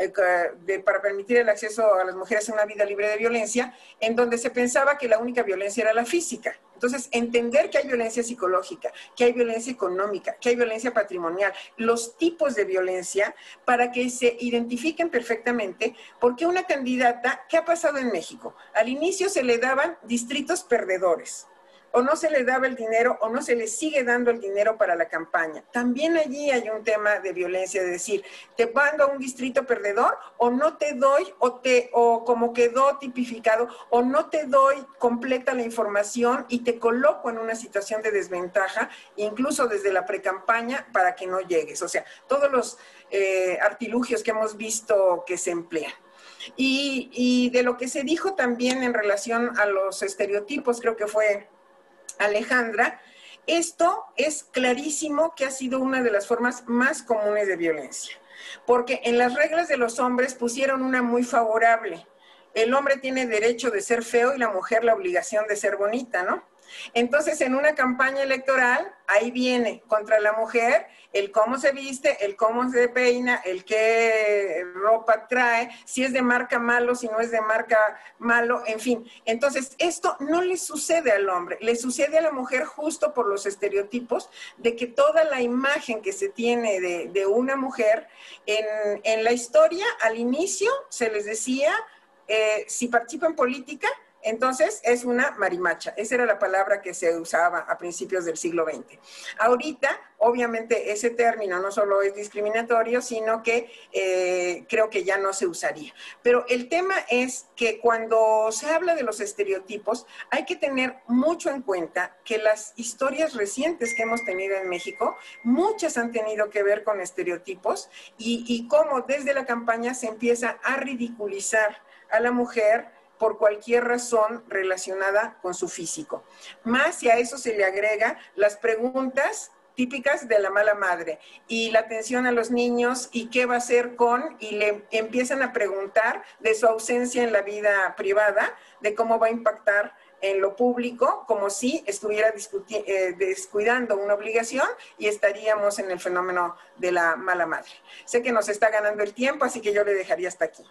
para permitir el acceso a las mujeres a una vida libre de violencia, en donde se pensaba que la única violencia era la física. Entonces, entender que hay violencia psicológica, que hay violencia económica, que hay violencia patrimonial, los tipos de violencia, para que se identifiquen perfectamente, porque una candidata, ¿qué ha pasado en México? Al inicio se le daban distritos perdedores, o no se le daba el dinero, o no se le sigue dando el dinero para la campaña. También allí hay un tema de violencia, de decir, te mando a un distrito perdedor, o no te doy, o como quedó tipificado, o no te doy completa la información y te coloco en una situación de desventaja, incluso desde la precampaña, para que no llegues. O sea, todos los artilugios que hemos visto que se emplean. Y de lo que se dijo también en relación a los estereotipos, creo que fue Alejandra, esto es clarísimo que ha sido una de las formas más comunes de violencia, porque en las reglas de los hombres pusieron una muy favorable. El hombre tiene derecho de ser feo y la mujer la obligación de ser bonita, ¿no? Entonces, en una campaña electoral, ahí viene contra la mujer el cómo se viste, el cómo se peina, el qué ropa trae, si es de marca malo, si no es de marca malo, en fin. Entonces, esto no le sucede al hombre, le sucede a la mujer justo por los estereotipos de que toda la imagen que se tiene de una mujer en la historia, al inicio se les decía, si participa en política, entonces es una marimacha. Esa era la palabra que se usaba a principios del siglo XX. Ahorita, obviamente, ese término no solo es discriminatorio, sino que creo que ya no se usaría. Pero el tema es que cuando se habla de los estereotipos, hay que tener mucho en cuenta que las historias recientes que hemos tenido en México, muchas han tenido que ver con estereotipos y cómo desde la campaña se empieza a ridiculizar a la mujer por cualquier razón relacionada con su físico. Más si a eso se le agrega las preguntas típicas de la mala madre y la atención a los niños y qué va a hacer con, y le empiezan a preguntar de su ausencia en la vida privada, de cómo va a impactar en lo público, como si estuviera descuidando una obligación y estaríamos en el fenómeno de la mala madre. Sé que nos está ganando el tiempo, así que yo le dejaría hasta aquí.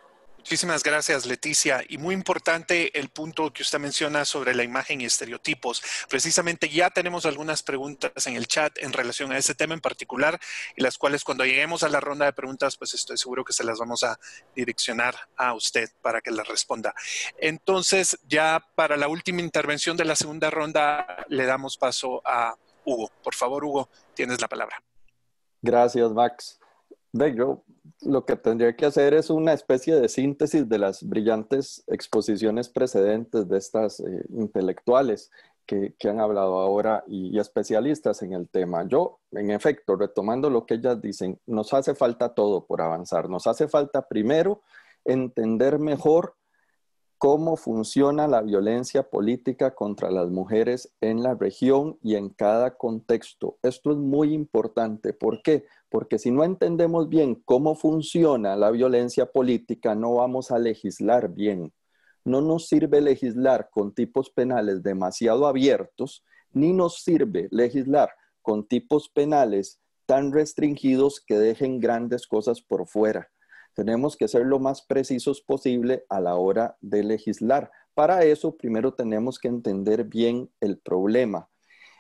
Muchísimas gracias, Leticia. Y muy importante el punto que usted menciona sobre la imagen y estereotipos. Precisamente ya tenemos algunas preguntas en el chat en relación a ese tema en particular, y las cuales cuando lleguemos a la ronda de preguntas, pues estoy seguro que se las vamos a direccionar a usted para que las responda. Entonces, ya para la última intervención de la segunda ronda, le damos paso a Hugo. Por favor, Hugo, tienes la palabra. Gracias, Max. Yo lo que tendría que hacer es una especie de síntesis de las brillantes exposiciones precedentes de estas intelectuales que han hablado ahora y especialistas en el tema. Yo, en efecto, retomando lo que ellas dicen, nos hace falta todo por avanzar. Nos hace falta primero entender mejor cómo funciona la violencia política contra las mujeres en la región y en cada contexto. Esto es muy importante. ¿Por qué? Porque si no entendemos bien cómo funciona la violencia política, no vamos a legislar bien. No nos sirve legislar con tipos penales demasiado abiertos, ni nos sirve legislar con tipos penales tan restringidos que dejen grandes cosas por fuera. Tenemos que ser lo más precisos posible a la hora de legislar. Para eso, primero tenemos que entender bien el problema.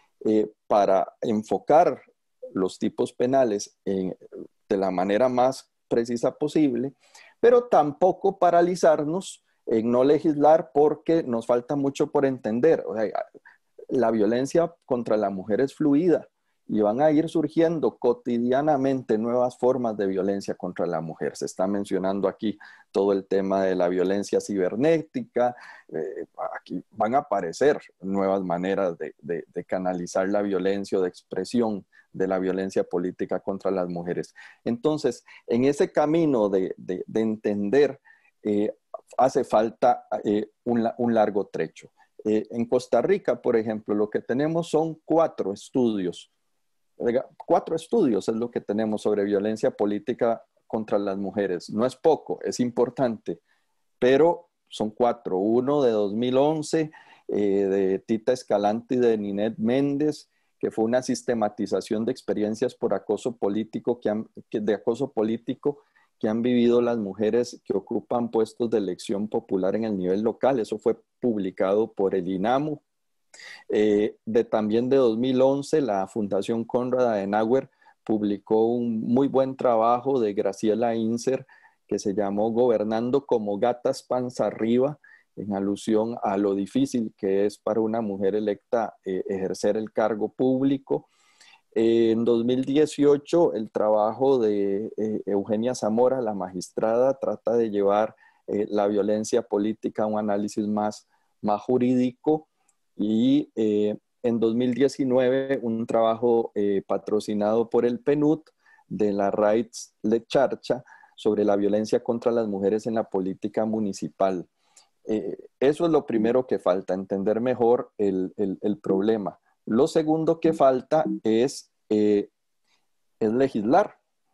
Para enfocar los tipos penales de la manera más precisa posible, pero tampoco paralizarnos en no legislar porque nos falta mucho por entender. O sea, la violencia contra la mujer es fluida y van a ir surgiendo cotidianamente nuevas formas de violencia contra la mujer. Se está mencionando aquí todo el tema de la violencia cibernética. Aquí van a aparecer nuevas maneras de canalizar la violencia o de expresión de la violencia política contra las mujeres. Entonces, en ese camino de entender, hace falta un largo trecho. En Costa Rica, por ejemplo, lo que tenemos son 4 estudios. 4 estudios es lo que tenemos sobre violencia política contra las mujeres. No es poco, es importante, pero son 4. Uno de 2011, de Tita Escalante y de Ninette Méndez, que fue una sistematización de experiencias por acoso político que han vivido las mujeres que ocupan puestos de elección popular en el nivel local. Eso fue publicado por el INAMU. También de 2011, la Fundación Konrad Adenauer publicó un muy buen trabajo de Graciela Inser que se llamó Gobernando como gatas panza arriba, en alusión a lo difícil que es para una mujer electa ejercer el cargo público. En 2018, el trabajo de Eugenia Zamora, la magistrada, trata de llevar la violencia política a un análisis más jurídico. Y en 2019, un trabajo patrocinado por el PNUD de la Rights Le Charcha sobre la violencia contra las mujeres en la política municipal. Eso es lo primero que falta, entender mejor el problema. Lo segundo que falta es legislar.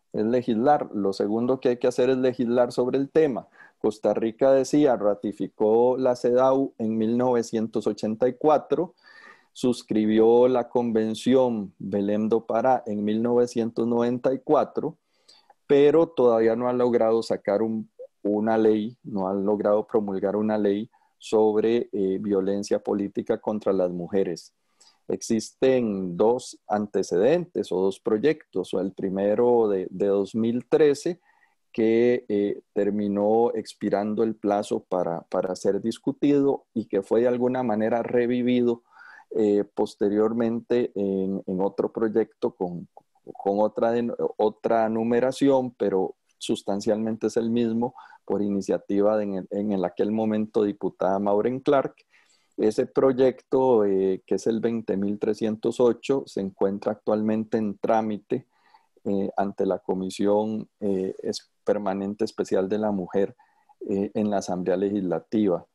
Lo segundo que hay que hacer es legislar sobre el tema. Costa Rica, decía, ratificó la CEDAW en 1984, suscribió la Convención Belém do Pará en 1994, pero todavía no ha logrado sacar una ley, no ha logrado promulgar una ley sobre violencia política contra las mujeres. Existen 2 antecedentes o 2 proyectos, o el primero de 2013, que terminó expirando el plazo para ser discutido y que fue de alguna manera revivido posteriormente en otro proyecto con otra numeración, pero sustancialmente es el mismo, por iniciativa en aquel momento diputada Maureen Clark. Ese proyecto, que es el 20.308, se encuentra actualmente en trámite ante la Comisión Permanente Especial de la Mujer en la Asamblea Legislativa.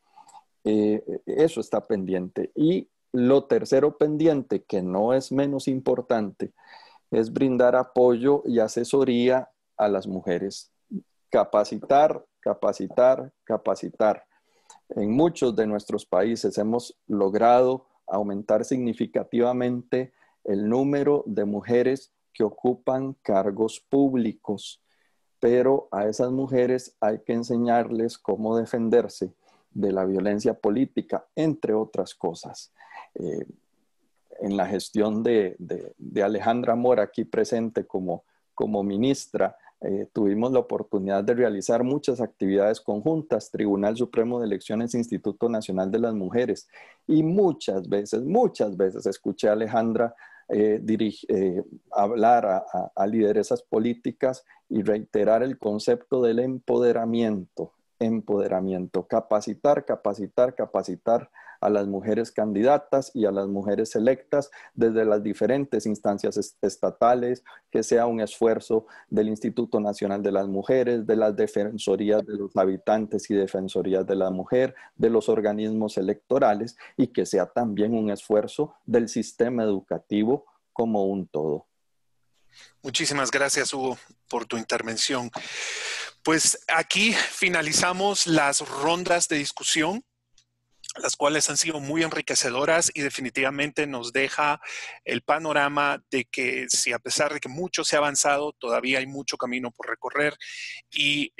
Eso está pendiente. Y lo tercero pendiente, que no es menos importante, es brindar apoyo y asesoría a las mujeres. Capacitar. En muchos de nuestros países hemos logrado aumentar significativamente el número de mujeres que ocupan cargos públicos. pero a esas mujeres hay que enseñarles cómo defenderse de la violencia política, entre otras cosas. En la gestión de Alejandra Mora, aquí presente como ministra, tuvimos la oportunidad de realizar muchas actividades conjuntas, Tribunal Supremo de Elecciones, Instituto Nacional de las Mujeres, y muchas veces escuché a Alejandra hablar a lideresas políticas y reiterar el concepto del empoderamiento, capacitar a las mujeres candidatas y a las mujeres electas desde las diferentes instancias estatales, que sea un esfuerzo del Instituto Nacional de las Mujeres, de las defensorías de los habitantes y defensorías de la mujer, de los organismos electorales, y que sea también un esfuerzo del sistema educativo como un todo. Muchísimas gracias, Hugo, por tu intervención. Pues aquí finalizamos las rondas de discusión, las cuales han sido muy enriquecedoras y definitivamente nos deja el panorama de que si a pesar de que mucho se ha avanzado, todavía hay mucho camino por recorrer y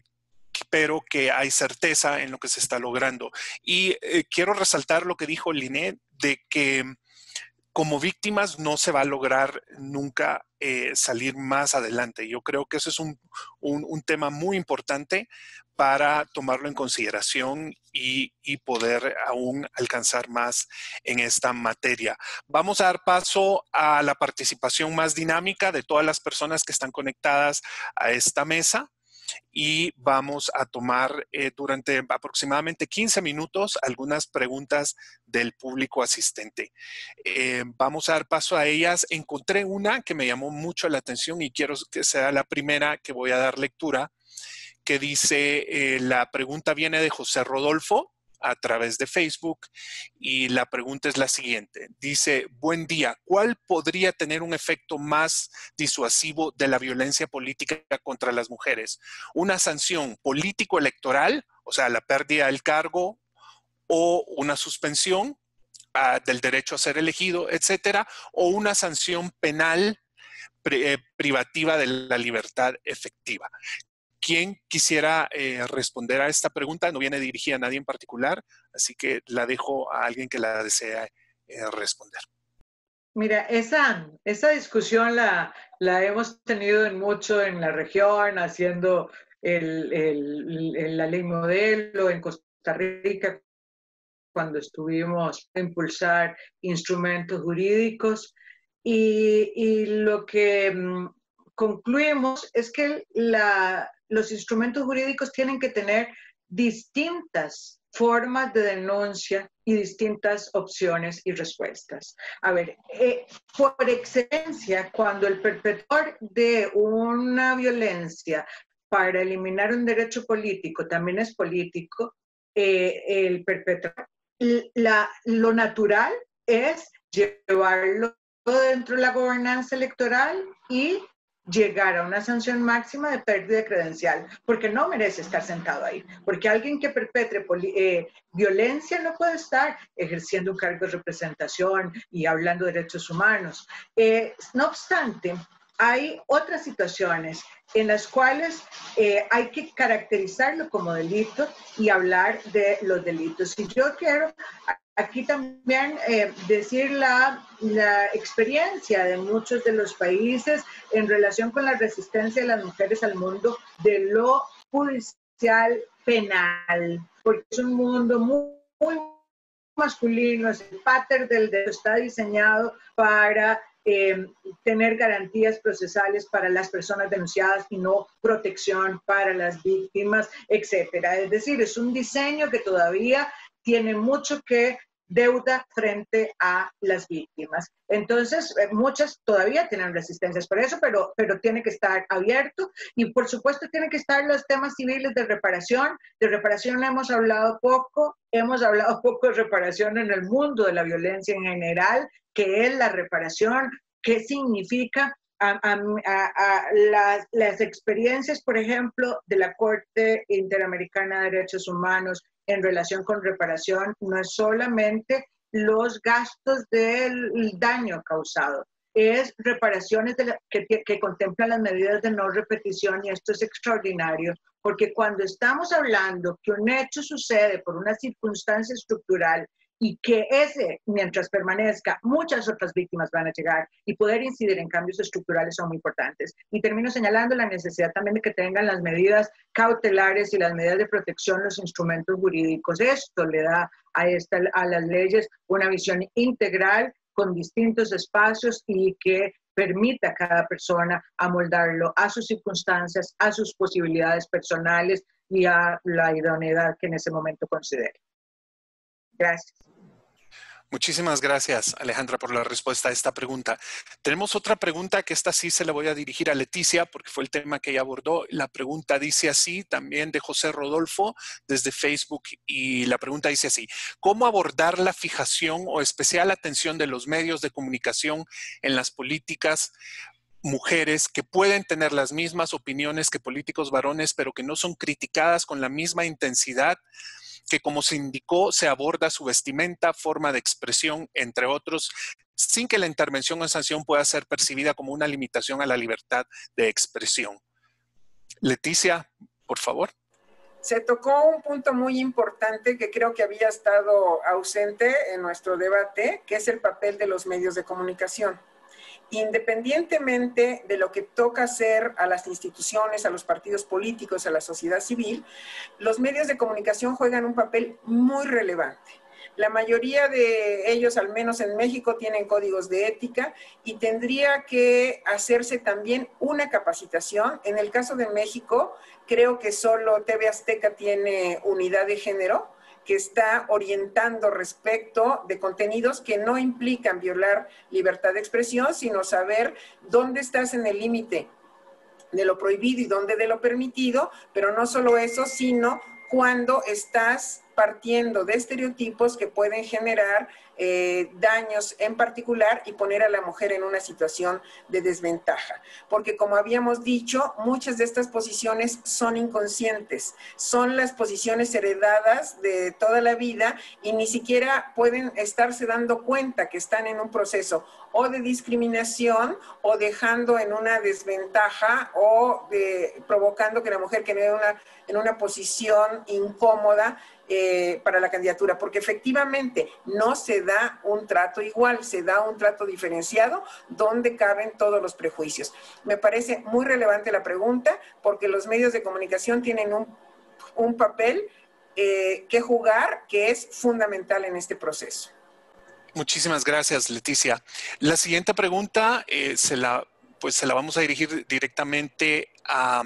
pero que hay certeza en lo que se está logrando. Y quiero resaltar lo que dijo Linet, de que como víctimas no se va a lograr nunca salir más adelante. Yo creo que eso es un tema muy importante para tomarlo en consideración y poder aún alcanzar más en esta materia. Vamos a dar paso a la participación más dinámica de todas las personas que están conectadas a esta mesa. Y vamos a tomar durante aproximadamente 15 minutos algunas preguntas del público asistente. Vamos a dar paso a ellas. Encontré una que me llamó mucho la atención y quiero que sea la primera que voy a dar lectura, que dice, la pregunta viene de José Rodolfo a través de Facebook y la pregunta es la siguiente. Dice, buen día, ¿cuál podría tener un efecto más disuasivo de la violencia política contra las mujeres? ¿Una sanción político-electoral, o sea, la pérdida del cargo o una suspensión del derecho a ser elegido, etcétera, o una sanción penal privativa de la libertad efectiva? ¿Quién quisiera responder a esta pregunta? No viene dirigida a nadie en particular, así que la dejo a alguien que la desea responder. Mira, esa discusión la hemos tenido mucho en la región, haciendo la ley modelo en Costa Rica, cuando estuvimos a impulsar instrumentos jurídicos. Y lo que concluimos es que los instrumentos jurídicos tienen que tener distintas formas de denuncia y distintas opciones y respuestas. A ver, por excelencia, cuando el perpetuador de una violencia para eliminar un derecho político también es político, el perpetrador, lo natural es llevarlo dentro de la gobernanza electoral y llegar a una sanción máxima de pérdida de credencial, porque no merece estar sentado ahí, porque alguien que perpetre violencia no puede estar ejerciendo un cargo de representación y hablando de derechos humanos. No obstante, hay otras situaciones en las cuales hay que caracterizarlo como delito y hablar de los delitos. Y yo quiero aquí también decir la experiencia de muchos de los países en relación con la resistencia de las mujeres al mundo de lo judicial penal, porque es un mundo muy masculino, es el pattern del derecho, está diseñado para tener garantías procesales para las personas denunciadas y no protección para las víctimas, etcétera. Es decir, es un diseño que todavía tiene mucho que deuda frente a las víctimas. Entonces, muchas todavía tienen resistencias por eso, pero tiene que estar abierto y, por supuesto, tienen que estar los temas civiles de reparación. De reparación hemos hablado poco de reparación en el mundo de la violencia en general, que es la reparación, qué significa. Las experiencias, por ejemplo, de la Corte Interamericana de Derechos Humanos en relación con reparación no es solamente los gastos del daño causado, es reparaciones que contemplan las medidas de no repetición, y esto es extraordinario, porque cuando estamos hablando que un hecho sucede por una circunstancia estructural y que mientras permanezca, muchas otras víctimas van a llegar y poder incidir en cambios estructurales son muy importantes. Y termino señalando la necesidad también de que tengan las medidas cautelares y las medidas de protección, los instrumentos jurídicos. Esto le da a las leyes una visión integral con distintos espacios y que permita a cada persona amoldarlo a sus circunstancias, a sus posibilidades personales y a la idoneidad que en ese momento considere. Gracias. Muchísimas gracias, Alejandra, por la respuesta a esta pregunta. Tenemos otra pregunta que esta sí se la voy a dirigir a Leticia porque fue el tema que ella abordó. La pregunta dice así, también de José Rodolfo desde Facebook, y la pregunta dice así: ¿cómo abordar la fijación o especial atención de los medios de comunicación en las políticas mujeres que pueden tener las mismas opiniones que políticos varones, pero que no son criticadas con la misma intensidad, que, como se indicó, se aborda su vestimenta, forma de expresión, entre otros, sin que la intervención o sanción pueda ser percibida como una limitación a la libertad de expresión? Leticia, por favor. Se tocó un punto muy importante que creo que había estado ausente en nuestro debate, que es el papel de los medios de comunicación. Independientemente de lo que toca hacer a las instituciones, a los partidos políticos, a la sociedad civil, los medios de comunicación juegan un papel muy relevante. La mayoría de ellos, al menos en México, tienen códigos de ética y tendría que hacerse también una capacitación. En el caso de México, creo que solo TV Azteca tiene unidad de género, que está orientando respecto de contenidos que no implican violar libertad de expresión, sino saber dónde estás en el límite de lo prohibido y dónde de lo permitido, pero no solo eso, sino cuando estás partiendo de estereotipos que pueden generar daños en particular y poner a la mujer en una situación de desventaja. Porque, como habíamos dicho, muchas de estas posiciones son inconscientes, son las posiciones heredadas de toda la vida y ni siquiera pueden estarse dando cuenta que están en un proceso o de discriminación o dejando en una desventaja o provocando que la mujer quede en una posición incómoda para la candidatura, porque efectivamente no se da un trato igual, se da un trato diferenciado donde caben todos los prejuicios. Me parece muy relevante la pregunta porque los medios de comunicación tienen un papel que jugar que es fundamental en este proceso. Muchísimas gracias, Leticia. La siguiente pregunta se la vamos a dirigir directamente a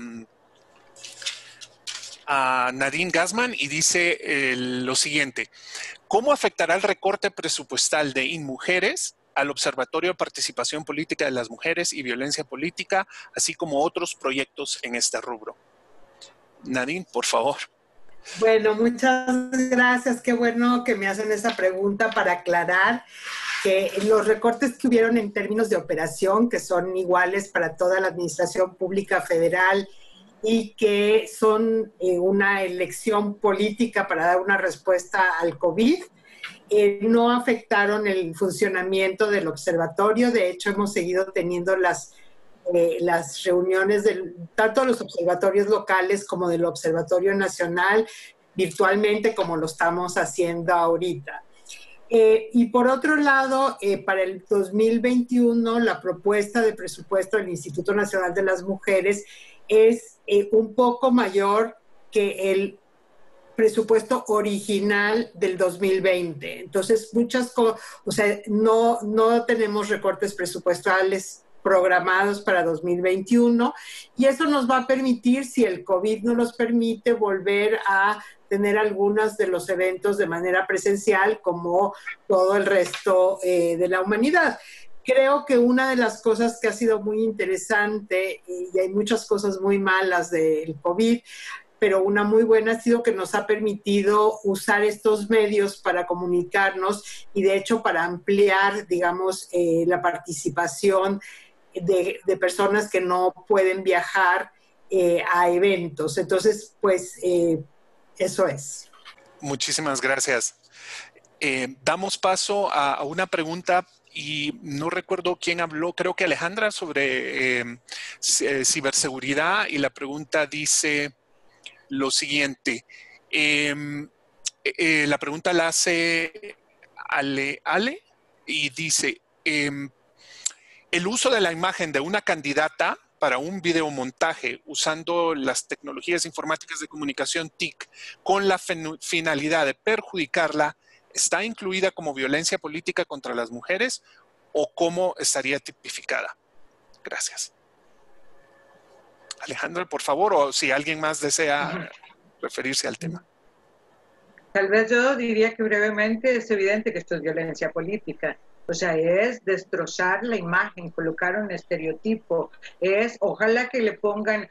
Nadine Gassman y dice lo siguiente: ¿cómo afectará el recorte presupuestal de InMujeres al Observatorio de Participación Política de las Mujeres y Violencia Política, así como otros proyectos en este rubro? Nadine, por favor. Bueno, muchas gracias. Qué bueno que me hacen esa pregunta para aclarar que los recortes que hubieron en términos de operación, que son iguales para toda la administración pública federal y que son una elección política para dar una respuesta al COVID, no afectaron el funcionamiento del observatorio. De hecho, hemos seguido teniendo las reuniones tanto de los observatorios locales como del Observatorio Nacional virtualmente, como lo estamos haciendo ahorita. Y por otro lado, para el 2021, la propuesta de presupuesto del Instituto Nacional de las Mujeres es un poco mayor que el presupuesto original del 2020. Entonces, no tenemos recortes presupuestales programados para 2021 y eso nos va a permitir, si el COVID no nos permite, volver a tener algunos de los eventos de manera presencial como todo el resto de la humanidad. Creo que una de las cosas que ha sido muy interesante, y hay muchas cosas muy malas del COVID, pero una muy buena ha sido que nos ha permitido usar estos medios para comunicarnos y de hecho para ampliar, digamos, la participación de personas que no pueden viajar a eventos. Entonces, pues, eso es. Muchísimas gracias. Damos paso a una pregunta y no recuerdo quién habló, creo que Alejandra, sobre ciberseguridad, y la pregunta dice lo siguiente. La pregunta la hace Ale, y dice, el uso de la imagen de una candidata para un videomontaje usando las tecnologías informáticas de comunicación TIC con la finalidad de perjudicarla, ¿está incluida como violencia política contra las mujeres o cómo estaría tipificada? Gracias. Alejandra, por favor, o si alguien más desea referirse al tema. Tal vez yo diría que brevemente es evidente que esto es violencia política. O sea, es destrozar la imagen, colocar un estereotipo. Ojalá que le pongan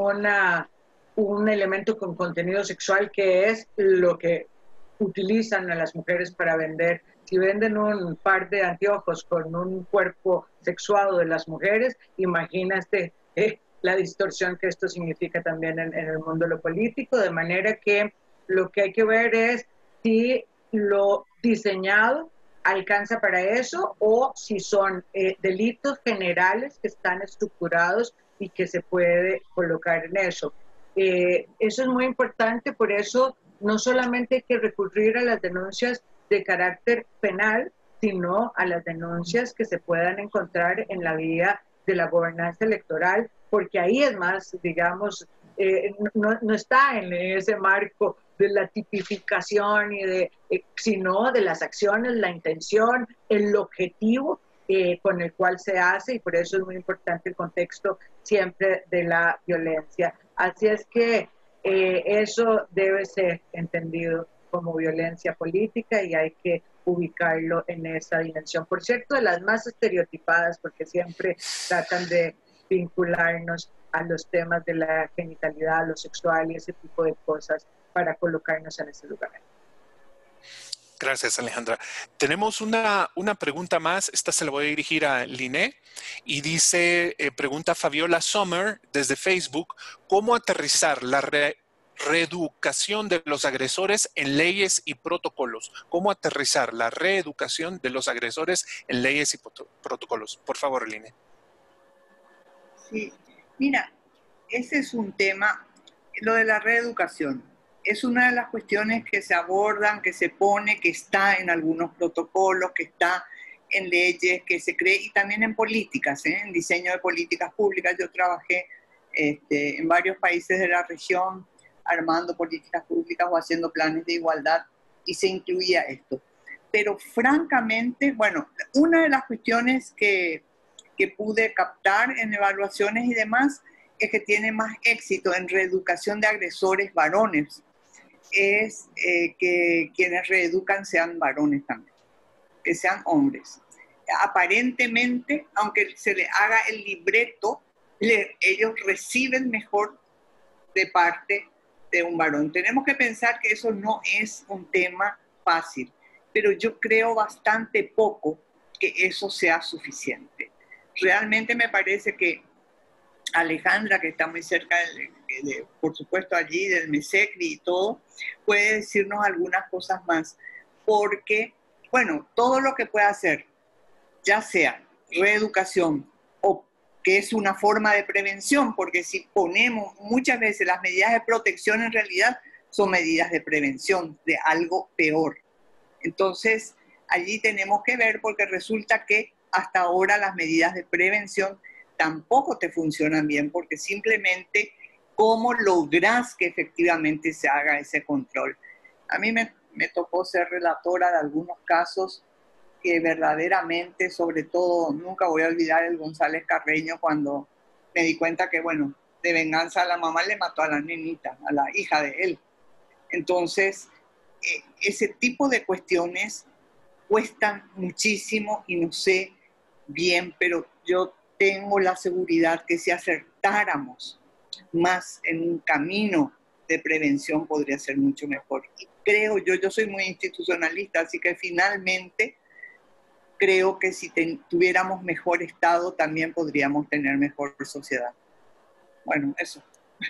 un elemento con contenido sexual, que es lo que utilizan a las mujeres para vender. Si venden un par de anteojos con un cuerpo sexuado de las mujeres, imagínate la distorsión que esto significa también en el mundo de lo político, de manera que lo que hay que ver es si lo diseñado alcanza para eso o si son delitos generales que están estructurados y que se puede colocar en eso. Eso es muy importante, por eso no solamente hay que recurrir a las denuncias de carácter penal, sino a las denuncias que se puedan encontrar en la vía de la gobernanza electoral, porque ahí es más, digamos, no está en ese marco de la tipificación sino de las acciones, la intención, el objetivo con el cual se hace, y por eso es muy importante el contexto siempre de la violencia. Así es que eso debe ser entendido como violencia política y hay que ubicarlo en esa dimensión. Por cierto, de las más estereotipadas, porque siempre tratan de vincularnos a los temas de la genitalidad, lo sexual y ese tipo de cosas para colocarnos en ese lugar. Gracias, Alejandra. Tenemos una pregunta más. Esta se la voy a dirigir a Liné. Y dice, pregunta Fabiola Sommer desde Facebook, ¿cómo aterrizar la reeducación de los agresores en leyes y protocolos? ¿Cómo aterrizar la reeducación de los agresores en leyes y protocolos? Por favor, Liné. Sí, mira, ese es un tema, lo de la reeducación. Es una de las cuestiones que se abordan, que se pone, que está en algunos protocolos, que está en leyes, que se cree, y también en políticas, en diseño de políticas públicas. Yo trabajé en varios países de la región armando políticas públicas o haciendo planes de igualdad y se incluía esto. Pero francamente, bueno, una de las cuestiones que pude captar en evaluaciones y demás es que tiene más éxito en reeducación de agresores varones es que quienes reeducan sean varones también, que sean hombres. Aparentemente, aunque se le haga el libreto, ellos reciben mejor de parte de un varón. Tenemos que pensar que eso no es un tema fácil, pero yo creo bastante poco que eso sea suficiente. Realmente me parece que Alejandra, que está muy cerca, por supuesto, allí del MESECRI y todo, puede decirnos algunas cosas más, porque, bueno, todo lo que pueda hacer, ya sea reeducación o que es una forma de prevención, porque si ponemos muchas veces las medidas de protección, en realidad son medidas de prevención de algo peor. Entonces, allí tenemos que ver, porque resulta que hasta ahora las medidas de prevención tampoco te funcionan bien, porque simplemente cómo logras que efectivamente se haga ese control. A mí me tocó ser relatora de algunos casos que verdaderamente, sobre todo, nunca voy a olvidar el González Carreño, cuando me di cuenta que, bueno, de venganza la mamá le mató a la nenita, a la hija de él. Entonces, ese tipo de cuestiones cuestan muchísimo y no sé bien, pero yo tengo la seguridad que si acertáramos más en un camino de prevención podría ser mucho mejor. Y creo yo soy muy institucionalista, así que finalmente creo que si tuviéramos mejor Estado también podríamos tener mejor sociedad. Bueno, eso.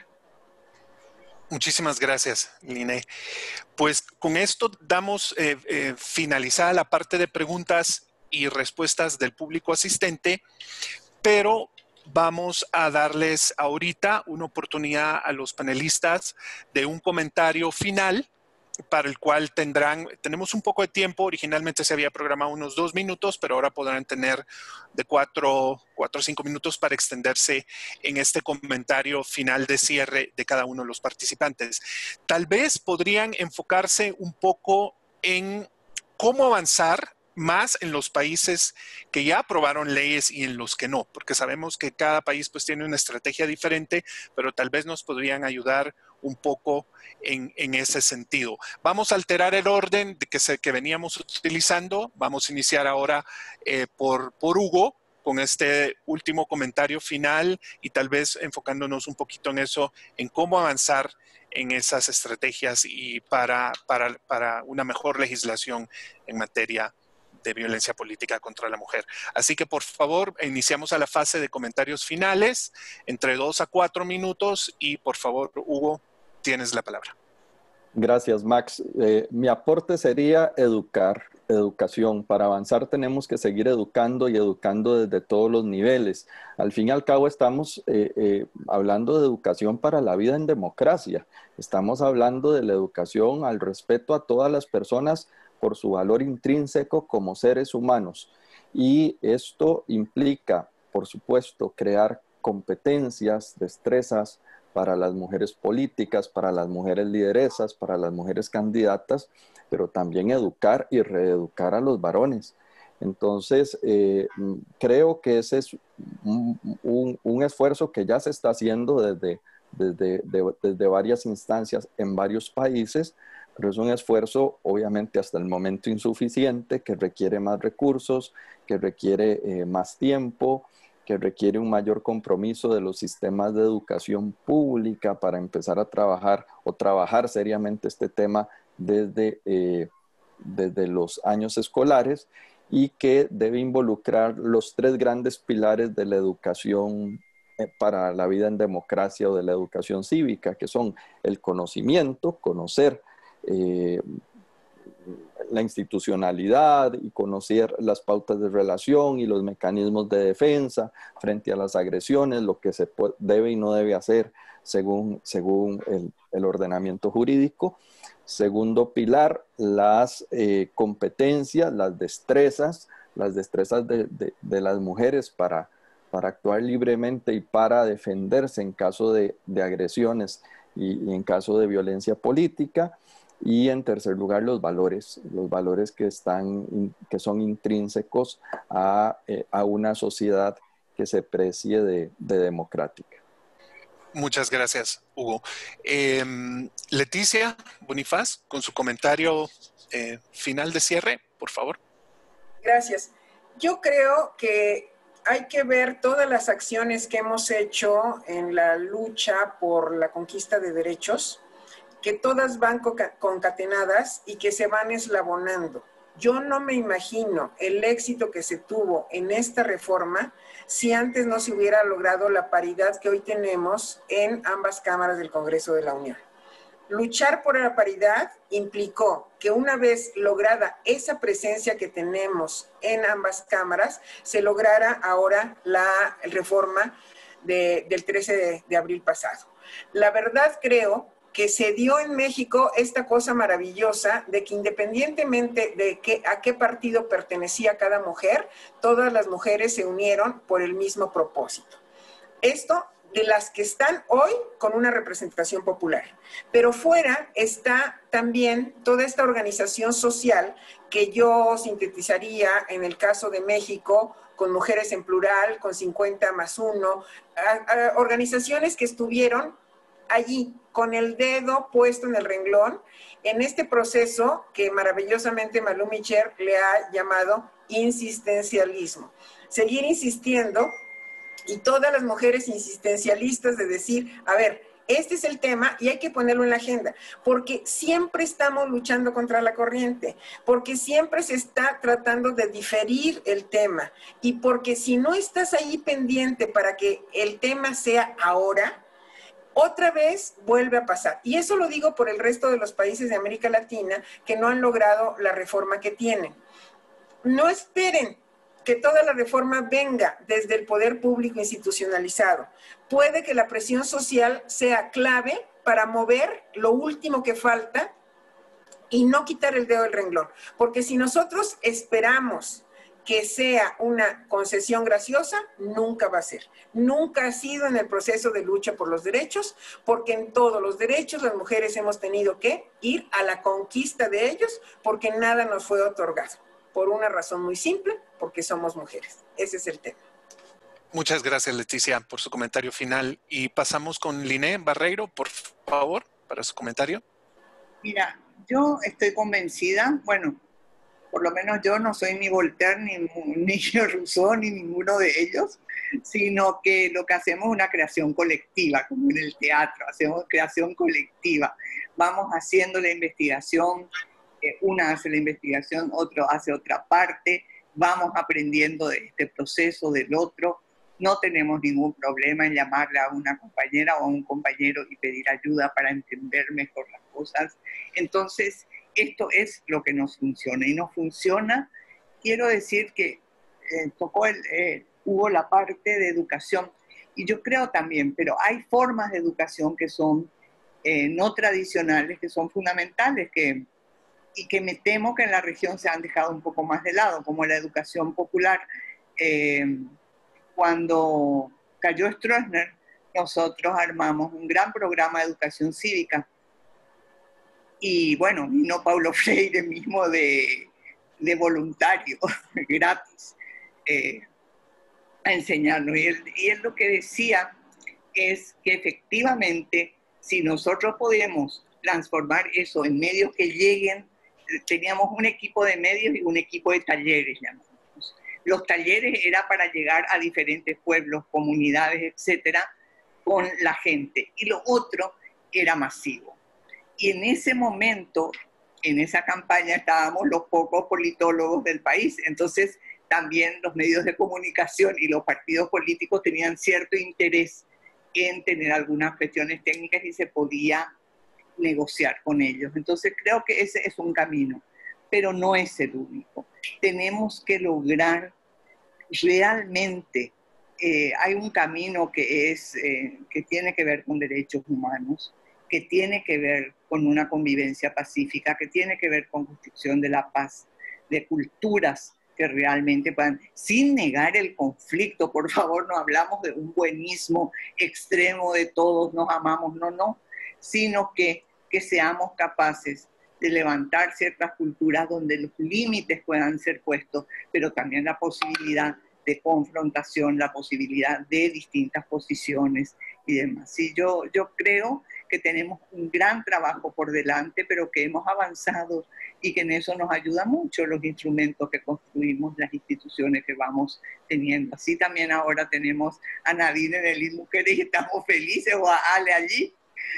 Muchísimas gracias, Liné. Pues con esto damos finalizada la parte de preguntas y respuestas del público asistente, pero vamos a darles ahorita una oportunidad a los panelistas de un comentario final para el cual tenemos un poco de tiempo. Originalmente se había programado unos 2 minutos, pero ahora podrán tener de 4 a 5 minutos para extenderse en este comentario final de cierre de cada uno de los participantes. Tal vez podrían enfocarse un poco en cómo avanzar más en los países que ya aprobaron leyes y en los que no, porque sabemos que cada país pues tiene una estrategia diferente, pero tal vez nos podrían ayudar un poco en ese sentido. Vamos a alterar el orden que veníamos utilizando. Vamos a iniciar ahora por Hugo con este último comentario final y tal vez enfocándonos un poquito en eso, en cómo avanzar en esas estrategias y para una mejor legislación en materia de violencia política contra la mujer. Así que, por favor, iniciamos a la fase de comentarios finales, entre 2 a 4 minutos, y por favor, Hugo, tienes la palabra. Gracias, Max. Mi aporte sería educación. Para avanzar tenemos que seguir educando y educando desde todos los niveles. Al fin y al cabo estamos hablando de educación para la vida en democracia. Estamos hablando de la educación al respeto a todas las personas por su valor intrínseco como seres humanos. Y esto implica, por supuesto, crear competencias, destrezas para las mujeres políticas, para las mujeres lideresas, para las mujeres candidatas, pero también educar y reeducar a los varones. Entonces, creo que ese es un esfuerzo que ya se está haciendo desde varias instancias en varios países, pero es un esfuerzo obviamente hasta el momento insuficiente, que requiere más recursos, que requiere más tiempo, que requiere un mayor compromiso de los sistemas de educación pública para empezar a trabajar seriamente este tema desde los años escolares, y que debe involucrar los 3 grandes pilares de la educación para la vida en democracia o de la educación cívica, que son el conocimiento, conocer la institucionalidad y conocer las pautas de relación y los mecanismos de defensa frente a las agresiones, lo que se debe y no debe hacer según el ordenamiento jurídico. Segundo pilar, las competencias, las destrezas de las mujeres para actuar libremente y para defenderse en caso de agresiones y en caso de violencia política. Y en tercer lugar, los valores que son intrínsecos a una sociedad que se precie de democrática. Muchas gracias, Hugo. Leticia Bonifaz, con su comentario final de cierre, por favor. Gracias. Yo creo que hay que ver todas las acciones que hemos hecho en la lucha por la conquista de derechos, que todas van concatenadas y que se van eslabonando. Yo no me imagino el éxito que se tuvo en esta reforma si antes no se hubiera logrado la paridad que hoy tenemos en ambas cámaras del Congreso de la Unión. Luchar por la paridad implicó que una vez lograda esa presencia que tenemos en ambas cámaras, se lograra ahora la reforma del 13 de abril pasado. La verdad, creo que se dio en México esta cosa maravillosa de que independientemente de a qué partido pertenecía cada mujer, todas las mujeres se unieron por el mismo propósito. Esto de las que están hoy con una representación popular. Pero fuera está también toda esta organización social que yo sintetizaría en el caso de México con Mujeres en Plural, con 50+1, organizaciones que estuvieron allí con el dedo puesto en el renglón en este proceso que maravillosamente Malú Micher le ha llamado insistencialismo. Seguir insistiendo, y todas las mujeres insistencialistas de decir, a ver, este es el tema y hay que ponerlo en la agenda, porque siempre estamos luchando contra la corriente, porque siempre se está tratando de diferir el tema, y porque si no estás ahí pendiente para que el tema sea ahora, otra vez vuelve a pasar. Y eso lo digo por el resto de los países de América Latina que no han logrado la reforma que tienen. No esperen que toda la reforma venga desde el poder público institucionalizado. Puede que la presión social sea clave para mover lo último que falta y no quitar el dedo del renglón. Porque si nosotros esperamos que sea una concesión graciosa, nunca va a ser. Nunca ha sido en el proceso de lucha por los derechos, porque en todos los derechos las mujeres hemos tenido que ir a la conquista de ellos, porque nada nos fue otorgado. Por una razón muy simple, porque somos mujeres. Ese es el tema. Muchas gracias, Leticia, por su comentario final. Y pasamos con Liné Barreiro, por favor, para su comentario. Mira, yo estoy convencida, bueno, por lo menos yo no soy ni Voltaire, ni Rousseau, ni ninguno de ellos, sino que lo que hacemos es una creación colectiva, como en el teatro, hacemos creación colectiva. Vamos haciendo la investigación, una hace la investigación, otro hace otra parte, vamos aprendiendo de este proceso, del otro. No tenemos ningún problema en llamarle a una compañera o a un compañero y pedir ayuda para entender mejor las cosas. Entonces, esto es lo que nos funciona. Y nos funciona, quiero decir que hubo la parte de educación. Y yo creo también, pero hay formas de educación que son no tradicionales, que son fundamentales, y que me temo que en la región se han dejado un poco más de lado, como la educación popular. Cuando cayó Stroessner, nosotros armamos un gran programa de educación cívica. Y bueno, vino Paulo Freire mismo de voluntario, gratis, a enseñarnos. Y él lo que decía es que efectivamente, si nosotros podemos transformar eso en medios que lleguen, teníamos un equipo de medios y un equipo de talleres, llamamos. Los talleres era para llegar a diferentes pueblos, comunidades, etcétera, con la gente. Y lo otro era masivo. Y en ese momento, en esa campaña, estábamos los pocos politólogos del país. Entonces, también los medios de comunicación y los partidos políticos tenían cierto interés en tener algunas cuestiones técnicas y se podía negociar con ellos. Entonces, creo que ese es un camino, pero no es el único. Tenemos que lograr realmente, hay un camino que tiene que ver con derechos humanos, que tiene que ver con una convivencia pacífica, que tiene que ver con construcción de la paz, de culturas que realmente puedan, sin negar el conflicto, por favor, no hablamos de un buenismo extremo de todos nos amamos, no, sino que seamos capaces de levantar ciertas culturas donde los límites puedan ser puestos, pero también la posibilidad de confrontación, la posibilidad de distintas posiciones y demás. Sí, yo creo que tenemos un gran trabajo por delante, pero que hemos avanzado y que en eso nos ayuda mucho los instrumentos que construimos, las instituciones que vamos teniendo. Así también ahora tenemos a Nadine en el INMujeres y estamos felices, o a Ale allí.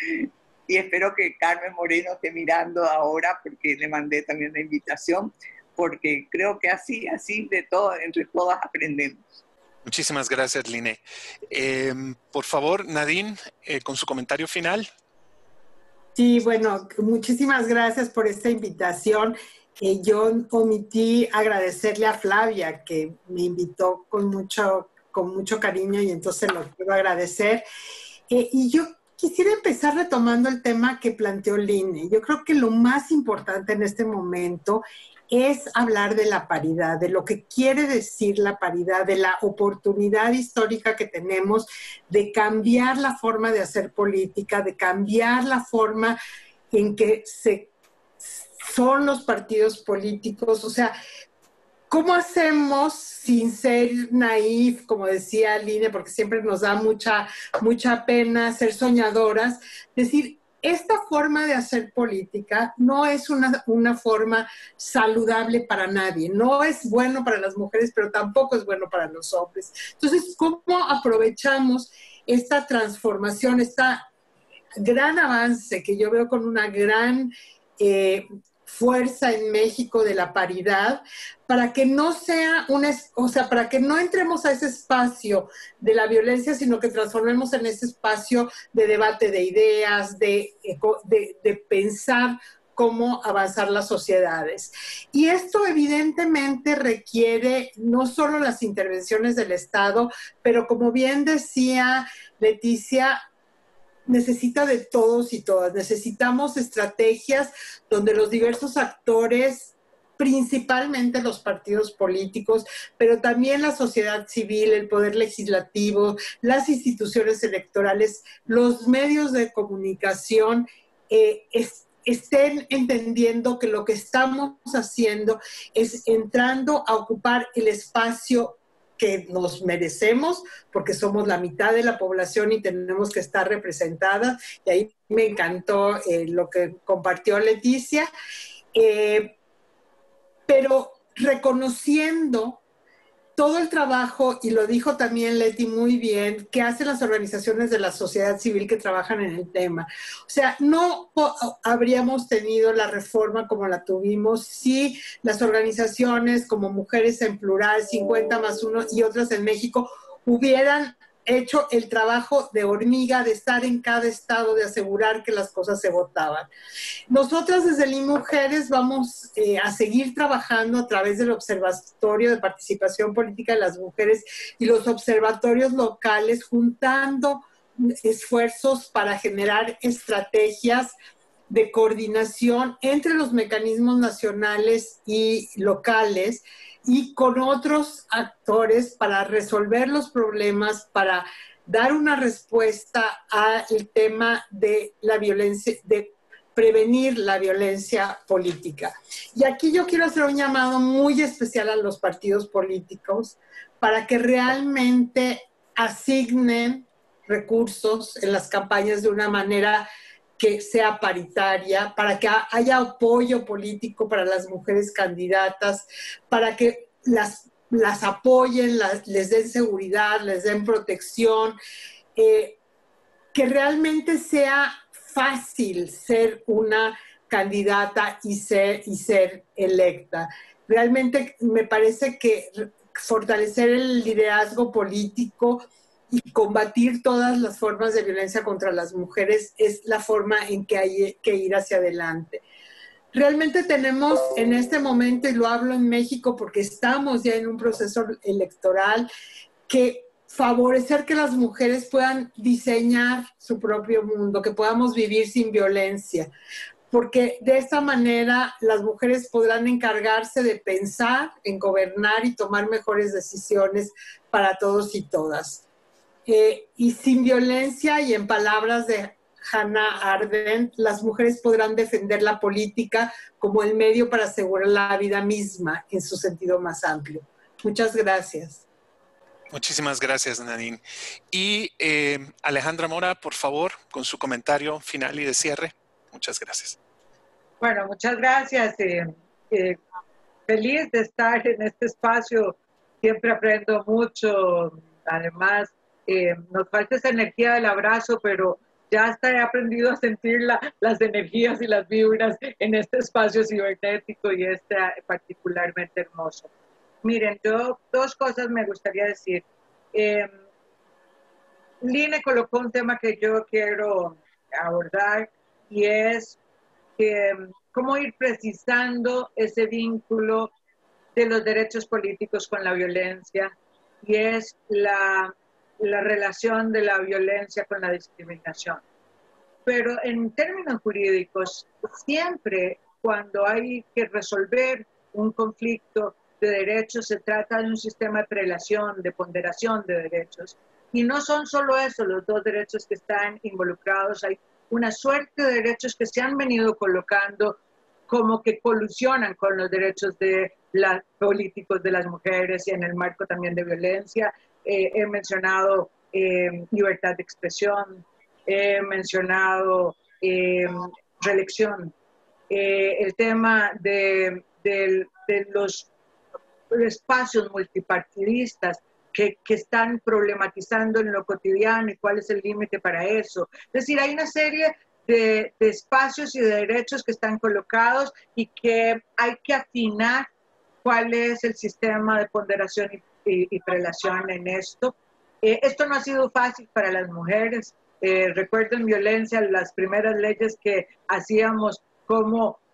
Y espero que Carmen Moreno esté mirando ahora, porque le mandé también la invitación, porque creo que así de todo, entre todas aprendemos. Muchísimas gracias, Liné. Por favor, Nadine, con su comentario final. Sí, bueno, muchísimas gracias por esta invitación. Yo omití agradecerle a Flavia, que me invitó con mucho cariño, y entonces lo quiero agradecer. Y yo quisiera empezar retomando el tema que planteó Liné. Yo creo que lo más importante en este momento es hablar de la paridad, de lo que quiere decir la paridad, de la oportunidad histórica que tenemos de cambiar la forma de hacer política, de cambiar la forma en que son los partidos políticos. O sea, ¿cómo hacemos, sin ser naif, como decía Liné, porque siempre nos da mucha pena ser soñadoras, decir, esta forma de hacer política no es una forma saludable para nadie, no es bueno para las mujeres, pero tampoco es bueno para los hombres. Entonces, ¿cómo aprovechamos esta transformación, este gran avance que yo veo con una gran fuerza en México de la paridad, para que no sea para que no entremos a ese espacio de la violencia, sino que transformemos en ese espacio de debate de ideas, de pensar cómo avanzar las sociedades. Y esto evidentemente requiere no solo las intervenciones del Estado, pero como bien decía Leticia, necesita de todos y todas. Necesitamos estrategias donde los diversos actores, principalmente los partidos políticos, pero también la sociedad civil, el poder legislativo, las instituciones electorales, los medios de comunicación, estén entendiendo que lo que estamos haciendo es entrando a ocupar el espacio que nos merecemos, porque somos la mitad de la población y tenemos que estar representadas. Y ahí me encantó lo que compartió Leticia, pero reconociendo todo el trabajo, y lo dijo también Leti muy bien, que hacen las organizaciones de la sociedad civil que trabajan en el tema. O sea, no habríamos tenido la reforma como la tuvimos si las organizaciones como Mujeres en Plural, 50+1 y otras en México hubieran hecho el trabajo de hormiga, de estar en cada estado, de asegurar que las cosas se votaban. Nosotras desde LIM Mujeres vamos a seguir trabajando a través del Observatorio de Participación Política de las Mujeres y los observatorios locales, juntando esfuerzos para generar estrategias de coordinación entre los mecanismos nacionales y locales y con otros actores para resolver los problemas, para dar una respuesta al tema de la violencia, de prevenir la violencia política. Y aquí yo quiero hacer un llamado muy especial a los partidos políticos para que realmente asignen recursos en las campañas de una manera que sea paritaria, para que haya apoyo político para las mujeres candidatas, para que las apoyen, les den seguridad, les den protección, que realmente sea fácil ser una candidata y ser electa. Realmente me parece que fortalecer el liderazgo político y combatir todas las formas de violencia contra las mujeres es la forma en que hay que ir hacia adelante. Realmente tenemos en este momento, y lo hablo en México porque estamos ya en un proceso electoral, que favorecer que las mujeres puedan diseñar su propio mundo, que podamos vivir sin violencia, porque de esta manera las mujeres podrán encargarse de pensar, en gobernar y tomar mejores decisiones para todos y todas. Y sin violencia, y en palabras de Hannah Arendt, las mujeres podrán defender la política como el medio para asegurar la vida misma en su sentido más amplio. Muchas gracias. Muchísimas gracias, Nadine. Y Alejandra Mora, por favor, con su comentario final y de cierre. Muchas gracias. Bueno, muchas gracias. Feliz de estar en este espacio. Siempre aprendo mucho. Además, nos falta esa energía del abrazo, pero ya hasta he aprendido a sentir las energías y las vibras en este espacio cibernético y particularmente hermoso. Miren, yo dos cosas me gustaría decir. Line colocó un tema que yo quiero abordar y es cómo ir precisando ese vínculo de los derechos políticos con la violencia, y es la relación de la violencia con la discriminación. Pero en términos jurídicos, siempre cuando hay que resolver un conflicto de derechos, se trata de un sistema de prelación, de ponderación de derechos. Y no son solo eso los dos derechos que están involucrados, hay una suerte de derechos que se han venido colocando como que colusionan con los derechos políticos de las mujeres y en el marco también de violencia. He mencionado libertad de expresión, he mencionado reelección, el tema de los espacios multipartidistas que están problematizando en lo cotidiano y cuál es el límite para eso. Es decir, hay una serie de espacios y de derechos que están colocados y que hay que afinar cuál es el sistema de ponderación y prelación en esto. Esto no ha sido fácil para las mujeres. Recuerdo en violencia las primeras leyes que hacíamos, cómo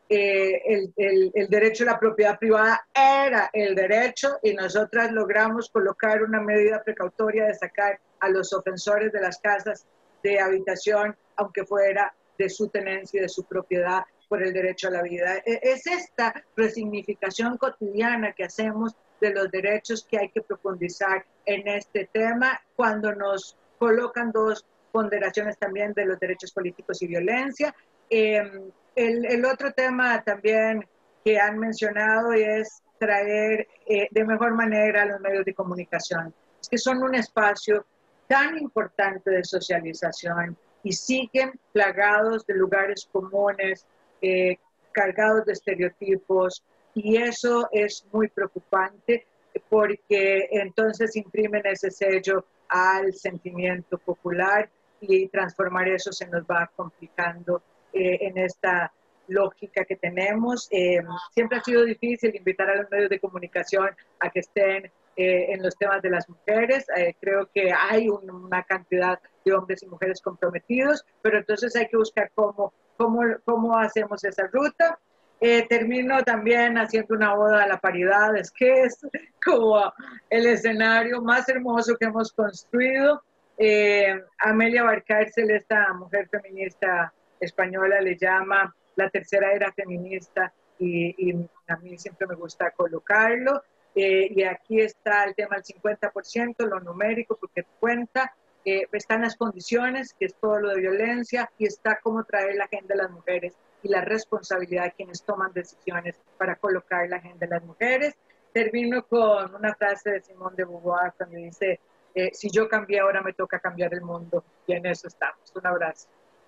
el derecho a la propiedad privada era el derecho y nosotras logramos colocar una medida precautoria de sacar a los ofensores de las casas de habitación, aunque fuera de su tenencia y de su propiedad, por el derecho a la vida. Es esta resignificación cotidiana que hacemos de los derechos que hay que profundizar en este tema cuando nos colocan dos ponderaciones también de los derechos políticos y violencia. El otro tema también que han mencionado es traer de mejor manera a los medios de comunicación, es que son un espacio tan importante de socialización y siguen plagados de lugares comunes, cargados de estereotipos, y eso es muy preocupante porque entonces imprimen ese sello al sentimiento popular y transformar eso se nos va complicando en esta lógica que tenemos. Siempre ha sido difícil invitar a los medios de comunicación a que estén en los temas de las mujeres. Creo que hay una cantidad de hombres y mujeres comprometidos, pero entonces hay que buscar cómo hacemos esa ruta. Termino también haciendo una oda a la paridad, es que es como el escenario más hermoso que hemos construido. Amelia Valcárcel, esta mujer feminista española, le llama la tercera era feminista y a mí siempre me gusta colocarlo. Y aquí está el tema del 50%, lo numérico, porque cuenta, están las condiciones, que es todo lo de violencia, y está cómo traer la agenda de las mujeres y la responsabilidad de quienes toman decisiones para colocar la agenda de las mujeres. Termino con una frase de Simone de Beauvoir cuando dice, si yo cambié, ahora me toca cambiar el mundo, y en eso estamos. Un abrazo.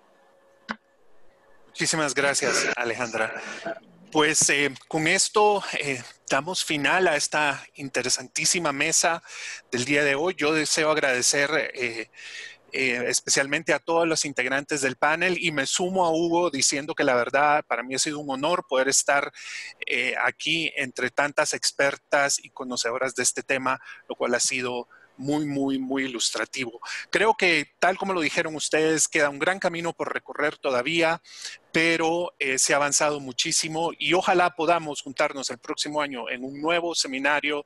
Muchísimas gracias, Alejandra. Pues con esto damos final a esta interesantísima mesa del día de hoy. Yo deseo agradecer especialmente a todos los integrantes del panel y me sumo a Hugo diciendo que la verdad para mí ha sido un honor poder estar aquí entre tantas expertas y conocedoras de este tema, lo cual ha sido muy ilustrativo. Creo que, tal como lo dijeron ustedes, queda un gran camino por recorrer todavía, pero se ha avanzado muchísimo y ojalá podamos juntarnos el próximo año en un nuevo seminario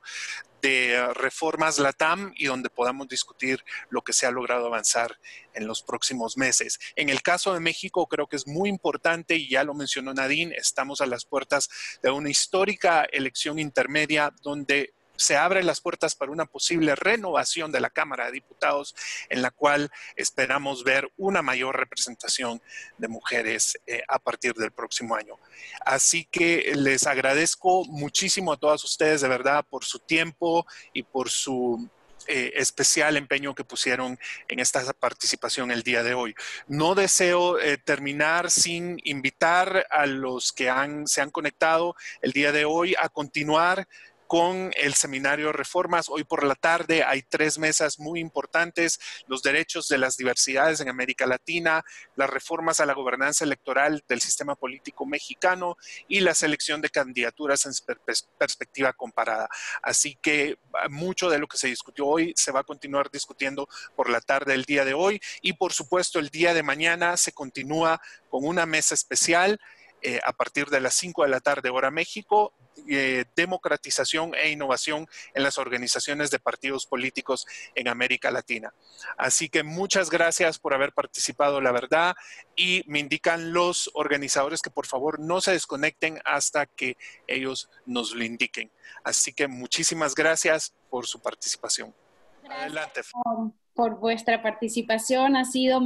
de reformas LATAM y donde podamos discutir lo que se ha logrado avanzar en los próximos meses. En el caso de México creo que es muy importante y ya lo mencionó Nadine, estamos a las puertas de una histórica elección intermedia donde se abren las puertas para una posible renovación de la Cámara de Diputados en la cual esperamos ver una mayor representación de mujeres a partir del próximo año. Así que les agradezco muchísimo a todas ustedes de verdad por su tiempo y por su especial empeño que pusieron en esta participación el día de hoy. No deseo terminar sin invitar a los que se han conectado el día de hoy a continuar con el seminario de reformas. Hoy por la tarde hay 3 mesas muy importantes: los derechos de las diversidades en América Latina, las reformas a la gobernanza electoral del sistema político mexicano y la selección de candidaturas en perspectiva comparada. Así que mucho de lo que se discutió hoy se va a continuar discutiendo por la tarde del día de hoy y por supuesto el día de mañana se continúa con una mesa especial a partir de las 5 de la tarde hora México, democratización e innovación en las organizaciones de partidos políticos en América Latina. Así que muchas gracias por haber participado, la verdad, y me indican los organizadores que por favor no se desconecten hasta que ellos nos lo indiquen. Así que muchísimas gracias por su participación. Gracias. Adelante. Por vuestra participación, ha sido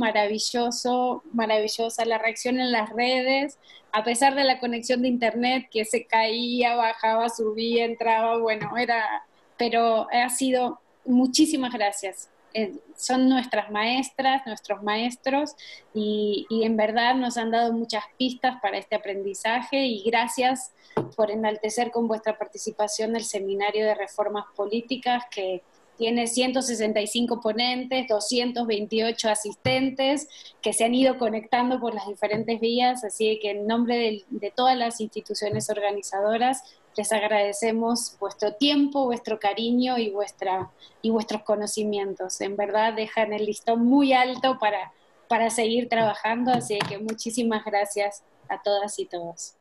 maravillosa la reacción en las redes, a pesar de la conexión de internet que se caía, bajaba, subía, entraba, pero ha sido, muchísimas gracias. Son nuestras maestras, nuestros maestros y en verdad nos han dado muchas pistas para este aprendizaje y gracias por enaltecer con vuestra participación el seminario de reformas políticas que tiene 165 ponentes, 228 asistentes que se han ido conectando por las diferentes vías, así que en nombre de todas las instituciones organizadoras les agradecemos vuestro tiempo, vuestro cariño y vuestros conocimientos. En verdad dejan el listón muy alto para seguir trabajando, así que muchísimas gracias a todas y todos.